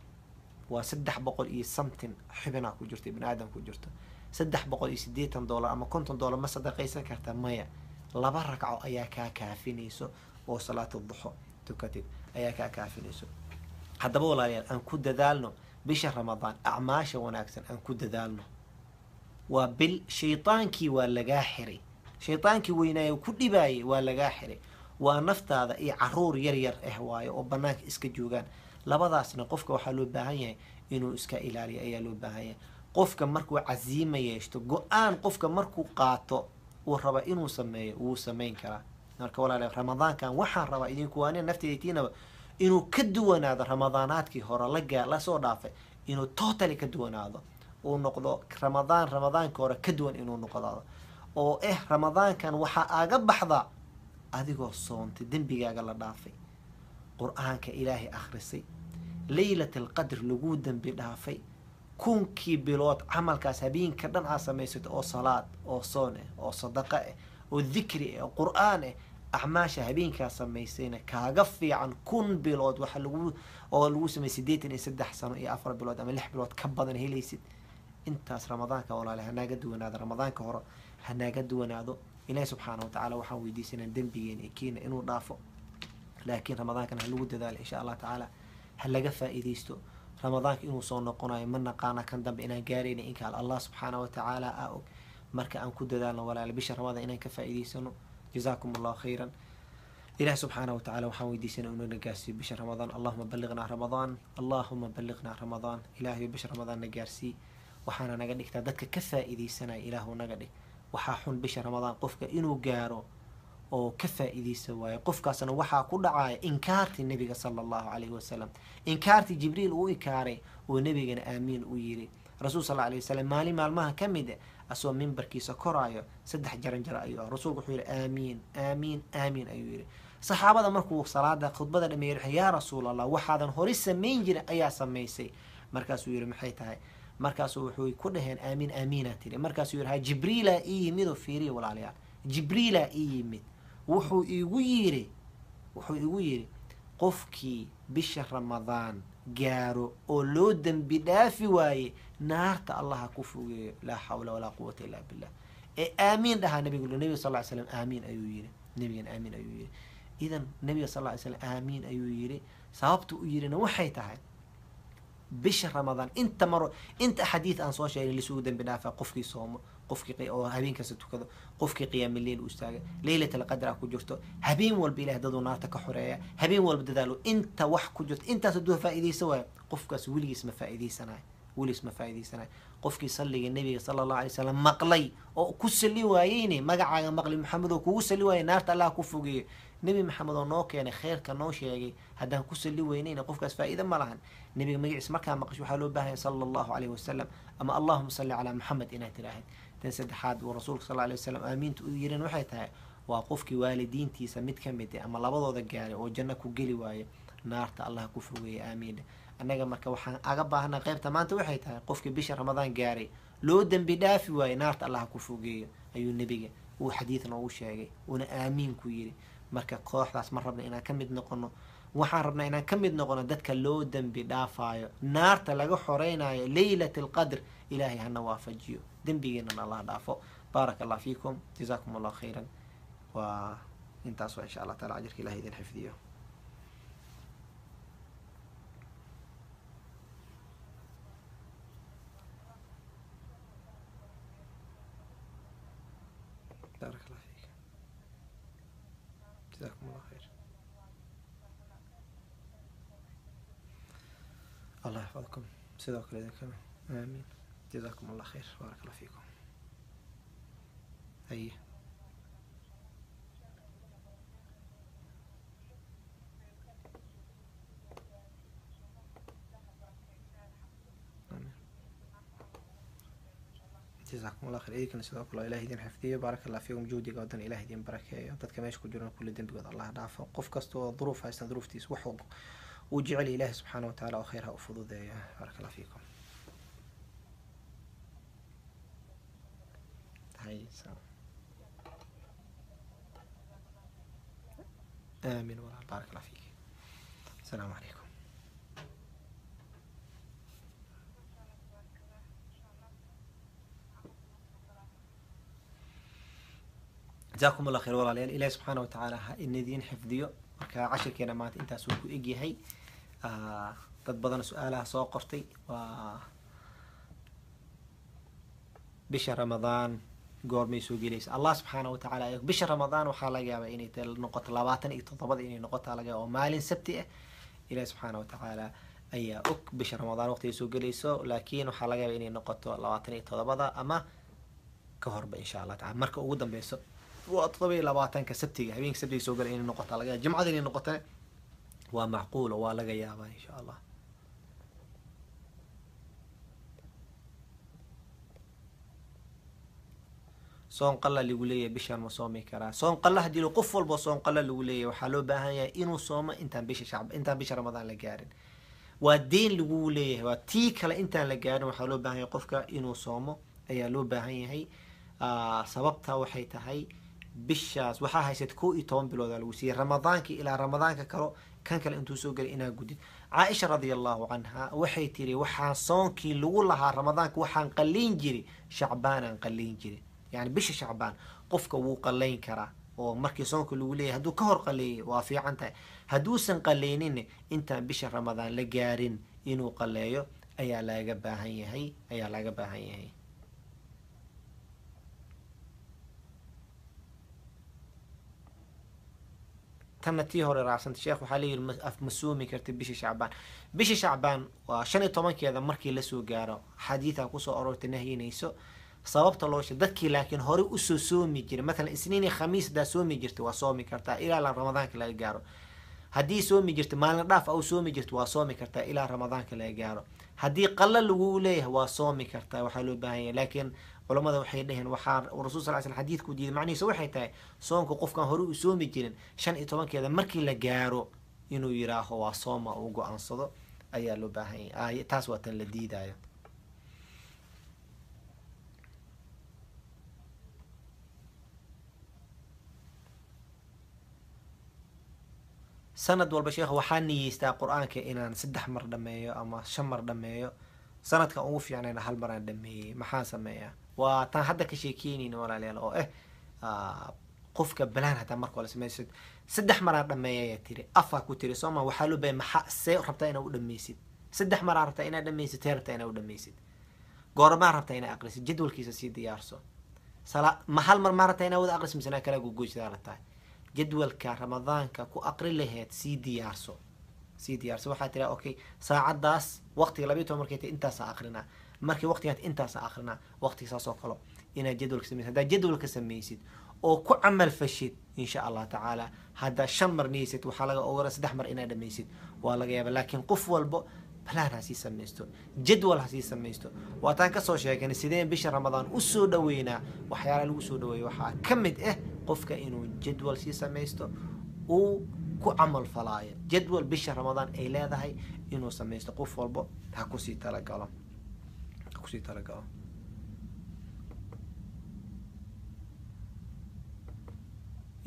و300 iyo something xibina ku jirto ibn aadam ku jirto $380 ama $50 ma sadaqaysan kartaa maya laba ragco ayaa ka kaafinayso oo salaatu dhuha tukatid ayaa ka kaafinayso hadaba walaalayaal aan ku dadaalno bisha Ramadan acmaasha wanaagsan aan ku dadaalno waa bil shaytaankii waa laga xiray shaytaankii weynaayo ku dhibaayay waa laga xiray waa naftaada iyo caruur yar yar waayo oo banaanka iska joogan labadaasna qofka waxa loo baahan yahay inuu iska ilaaliyo ayaa loo baahan yahay qofka markuu caziima yeeshto go'aan qofka markuu qaato uu raba inuu sameeyo uu sameyn kara marka walaalayaal ramadaankan waxaan rabaa idinku waana naftaytiina inuu ka duwanaado ramadaanaadkii hore la soo dhaafay inuu totally ka duwanaado oo noqdo ramadaanka hore ka duwan inuu noqdo oo ramadaankan waxa aaga baxda adigoo soontay dambigaaga la dhaafay قرآنك إلهي أخرسي ليلة القدر لجودا بدافي كون كي بلوت عمل كاسبين كدن عصميست أو صلاة أو صونة أو صدقة أو ذكر أو قرآن أعماش هبين كاسميسين كاغفي عن كون بلوت وحلو أو الوسم سديتني سد حسن إيه أفر بلوت أما لح بلوت كبضن هي ليست أنت رمضان كولا له هنا قد ونادى رمضان كهرا هنا قد ونادى إلهي سبحانه وتعالى وحوي دي سنة دنبيين إكين إنه ضافه لكن رمضان كان هلو دال إن شاء الله تعالى هل لقى فائديستو رمضان إنه صون قناي من قانا كان دم إنا جارين إنك على الله سبحانه وتعالى أو مركا أن كود دالنا ولا لبش رمضان إنا كفائديسنو جزاكم الله خيرا إله سبحانه وتعالى وحاول ديسنا إنه نجارسي بش رمضان اللهم بلغنا رمضان اللهم بلغنا رمضان إلهي بش رمضان نجارسي وحنا نجدك تدك كفائديسنا إله نجدك وحاحون بش رمضان قفك إنه جارو oo ka faa'iideysa way qofkaasna waxa ku dhacay inkaarti nabiga sallallahu alayhi wasallam inkaarti jibriil uu ikaaray oo nabigana aamiin u yiri rasuul sallallahu alayhi wasallam maalmaha kamid asoo minbarkiisa koraayo saddex jaran ayuu rasuulku wuxuu yiri aamiin aamiin aamiin ayuu yiri saxaabada markuu salaada khudbada dhameeyay ya rasuulallah waxaadan hore sameyn jiray ayaa sameysay markaasuu yiri maxay tahay markaasuu wuxuu ku dhaheen aamiin aamiina tiri markaasuu yiri jibriila yimid oo fiiriyo walaalayaal jibriila yimid wuxuu igu yiri qofkii bisha Ramadaan gaaro oo loo dambi dhaafi waaye naarta Allah ku fogeeyo la hawla wala quwwata illa billah aamiin dhaha nabiga sallallahu alayhi wasallam aamiin ayuu yiri nabiga aamiin ayuu yiri idan nabiga sallallahu alayhi wasallam aamiin ayuu yiri sababtu u yirina waxay tahay bisha Ramadaan inta xadiis aan soo sheegay li soo dambi dhaafa qofkii soomo qofkii oo habeenka tukado qofkii qiyaam leeyl u istaaga leeylatul qadr ku jirto habeen walba ilaahay dad naarta ka xoreeya habeen walba dadaalo inta wax ku jirto intaas duu faa'iideyso way qofkaas wiligiis ma faa'iideysanay qofkii salliga nabiga sallallahu alayhi wasallam maqlay oo ku sali waayeen magacaaga maqli maxamed oo kugu sali waayeen naarta Allah ku fogeeyo nabi maxamed oo noo keenay khayrka noo sheegay hadaan ku sali weynayna qofkaas faa'iido ma lahan nabiga magaciisa markaa maqasho waxa loo baahan sallallahu alayhi wasallam ama allahumma salli ala muhammad ina tiraahid tan saddexaad oo rasuulka sallallahu alayhi wasallam aamiintu u yireen waxay tahay waa qofkii waalidiintiisa mid kamid ama labadooda gaaray oo janno ku gali waaye naarta Allah ku fogeeyo aamiin anaga marka waxaan aga baahnaa qaybta maanta waxay tahay qofkii bisha Ramadaan gaaray loo dembi dhaafi waayo naarta allah ku fogeeyo ayuu nebiga uu xadiid noogu sheegay uuna aamiin ku yidhi. marka kooxdaas ma rabna inaan ka mid noqono, waxaan rabnaa inaan ka mid noqono dadka loo dembi dhaafaayo, naarta laga xoreynayo leylat alqadr. ilaahay hana waafajiyo, dembigeenana allah dhaafo. baaraka allah fiikum, jazaakum allah khayran. waa intaas waa insha allah taala ajirka ilahay idin xifdiyo. بارك الله فيك، جزاكم الله خير. الله يحفظكم، sidoo kale idinkana aamiin. جزاكم الله خير، بارك الله فيكم. هيا جزاكم الله خير. إيدكنا sidoo kale ilaahay idin xifdiyo. baarak allah fiikum, juhdiga wadan ilaahay idin barakeeyo. dadka meesha ku jiraan kulli dembigooda allah dhaafo. qof kasta oo duruuf haysta duruuftiisa wuxuu uu jecel ilaahay subxaana wa tacaala oo khayr ha u fududeeyo. baarak allah fiikum. آمين والله. بارك الله فيك. السلام عليكم. جزاكم الله خير والله. إلهي سبحانه وتعالى إن دين حفظيو. marka cashirkeena maanta intaas uu ku eg yahay. dad badan su'aalaha soo qortay. waa bisha Ramadaan goormay soo gelaysa allah subxaanahu watacaala. bisha Ramadaan waxaa laga yaabaa inay noqoto 27 inay noqotaa laga yaaba oo maalin sabti ah. ilaahi subxaanahu watacaala ayaa og bisha Ramadaan waqtiga soo gelayso, laakiin waxaa laga yaabaa inay noqoto 27 ama ka horba insha allah taala. marka ugu dambeyso waa 27 sabtiga, habeenka sabtiga soo galay inay noqotaa laga yaaba. jumcada inay noqotana waa macquul oo waa laga yaabaa insha allah. soon qalla lagu leeyahay bishaan ma soomi karaa? soon qalla haddii qof walba soon qalla lagu leeyahay waxaa loo baahan yahay inuu soomo intaan bisha Ramadaan la gaarin. waa deen lagu leeyahay, waa tii kale intaan la gaarin waxaa loo baahan yahay qofka inuu soomo ayaa loo baahan yahay. sababta waxay tahay bishaas waxaa haysat 11 bilood lagu siiyay Ramadaankii ilaa Ramadaanka kale kan kale intuu soo galay inaa gudid. Caaisha radiyallahu anha waxay tiri waxaan soonkii lagu lahaa Ramadaanka waxaan qalliin jiray Shacbaan aan qalliin jiray. يعني بش شعبان قفك وقلين كرا ومركي صونك الأولية هدو كهر قلي وافي عنتا هدو سن قلينين انت بش رمضان لجارين إنو قليو أيا لا جبا هي أيا لا جبا هي تمتي هور راسنت الشيخ وحالي مسومي كرتب بش شعبان وشان طمان كذا مركي لسو جارو حديثا كوسو أروت نهي نيسو sababta loo sheegay dadkii laakiin hore u soo soomi jiray مثلا isniin iyo khamiis daa soomi jirtay waa soomi kartaa ilaa ramadaanka laga gaaro. haddii soomi jirtay maalin dhaaf au soomi jirtay waa soomi kartaa ilaa ramadaanka laga gaaro. haddii qalla lagu leeyahay waa soomi kartaa, waxaa loo baahan yahay. laakiin culimada waxay dhaheen waxaa rasuul sallallahu alayhi wasallam xadiidku diiday macnihiisu waxay tahay soonka qofkan hore u soomi jirin 15keeda markii la gaaro inuu yiraaho waa sooma uu go'aansado ayaa loo baahan yahay. taas waa tan la diidayo. sanad walba sheekh waxaan niyeystaa quraanka inaan 3 mar dhameeyo ama 5 mar dhameeyo. sanadka ugu fiicnayna 1 mar aan dhameeyay. maxaa sameeyaa? waa tan hadda ka sheekeynayna walaalayaal oo qofka balaan hada marka la sameeyay 3 mar aan dhameeyay tiri afa ku tiri Soomaa waxaa loo baahay maxaa see rabtaa inaad u dhameysid 3 mar rabtaa inaad dhameysid rabtaa inaad u dhameysid goorma rabtaa inaad aqrisid jadwalkiisa si diyaarso ma hal mar rabtaa inaad wada aqrisid misna kala gogoysid rabtaa jadwalka ramadaanka ku aqri lahayd si diyaarso waxaa tiri okay saacadaas waqtiga 12 markay intaas aqrina markii waqtigaad intaas aqrina waqtigaas oo kale inaad jadwalka sameeysid. hadaa jadwalka sameeysid oo ku amal fashid insha Allah taala hada 5 mar niyeysad waxaa laga ogoraa 3 mar inaad dhameysid waa laga yaabaa. laakiin qof walba balaan ha si sameysto jadwal ha si sameysto. waa taan ka soo sheegnay sideen bisha Ramadaan u soo dhaweynaa waxyaalaha lagu soo dhaweeyo waxaa kamid qofka inuu jadwal si sameysto uu ku amal falaayo. jadwal bisha Ramadaan ay leedahay inuu sameysto qof walba ha ku sii talagalo.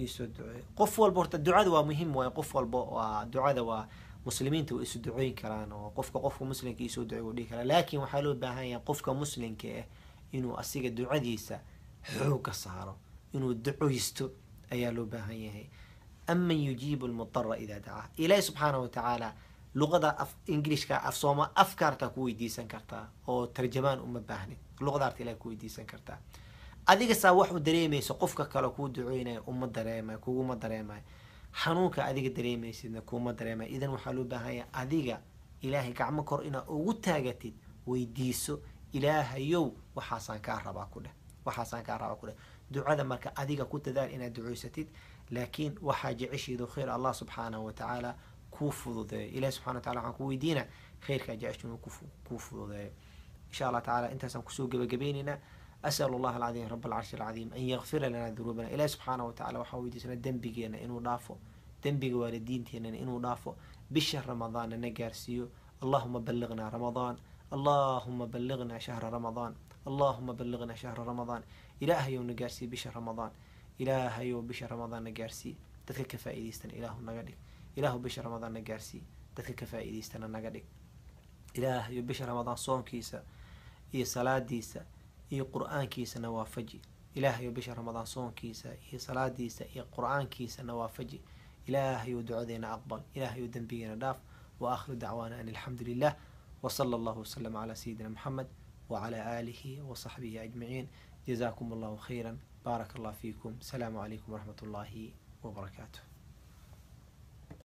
iisoo duceey qof walba horta ducada waa muhiim waaye qof walba waa ducada waa muslimiinta way isu duceyn karaan oo qofka muslimka iisoo duceey wuu dhihi karaa laakiin waxaa loo baahan yahay qofka muslimka ah inuu asiga ducadiisa xooga saaro inuu ducoysto ayaa loo baahan yahay aman yujiibu lmudara idaa dacaa ilaahi subxaana watacaala luqada ingilishka afkaartaa ku weydiisan kartaa oo tarjamaan uma baahnid luqadaarta ilahi ku weydiisan kartaa adiga saa wax u dareemayso qofka kale kuu duceynaya uma dareemayo kuguma dareemayo xanuunka adiga dareemaysidna kuma dareemayo idan waxaa loo baahanya adiga ilaahay gacmo kor inaa ugu taagatid weydiiso ilaahayow waxaasaan kaa rabaa ku dheh ducada marka adiga ku dadaal inaad duceysatid laakiin waxaa jeceshiidu khayr allah subxaanahu watacaala kuu fududeeyo ilahi subxana watacala waxaan ku weydiina khayrkaa jeceshu inuu kuu fududeeyo insha allah tacala intaasaan kusoo gebagabaynaynaa أسأل الله العظيم رب العرش العظيم أن يغفر لنا ذنوبنا إلهي سبحانه وتعالى وحاويدنا دنبينا إنو دافو دنبيق والدينتنا إنو دافو بشهر رمضان نجارسيو اللهم بلغنا رمضان اللهم بلغنا شهر رمضان اللهم بلغنا شهر رمضان إلهي ونجارسي بشهر رمضان إلهي بشهر رمضان نجارسي تدك كفائديستنا إله نجدك إله بشهر رمضان نجارسي تدك كفائديستنا نجدك إلهي بشهر رمضان صوم كيسا إيه صلاة ديسا iyo qur-aankiisana waafaji ilaahayo bisha ramadaan soonkiisa iyo salaadiisa iyo qur-aankiisana waafaji ilaahayo ducadeena aqbal ilaahayo dembigeena dhaaf wa aakhiru dacwaana an alxamdu lilah وصلى الله وسلم على سيدنا محمد وعلى آله وصحبه أجمعين جزاكم الله خيرا بارك الله فيكم السلام عليكم ورحمة الله وبركاته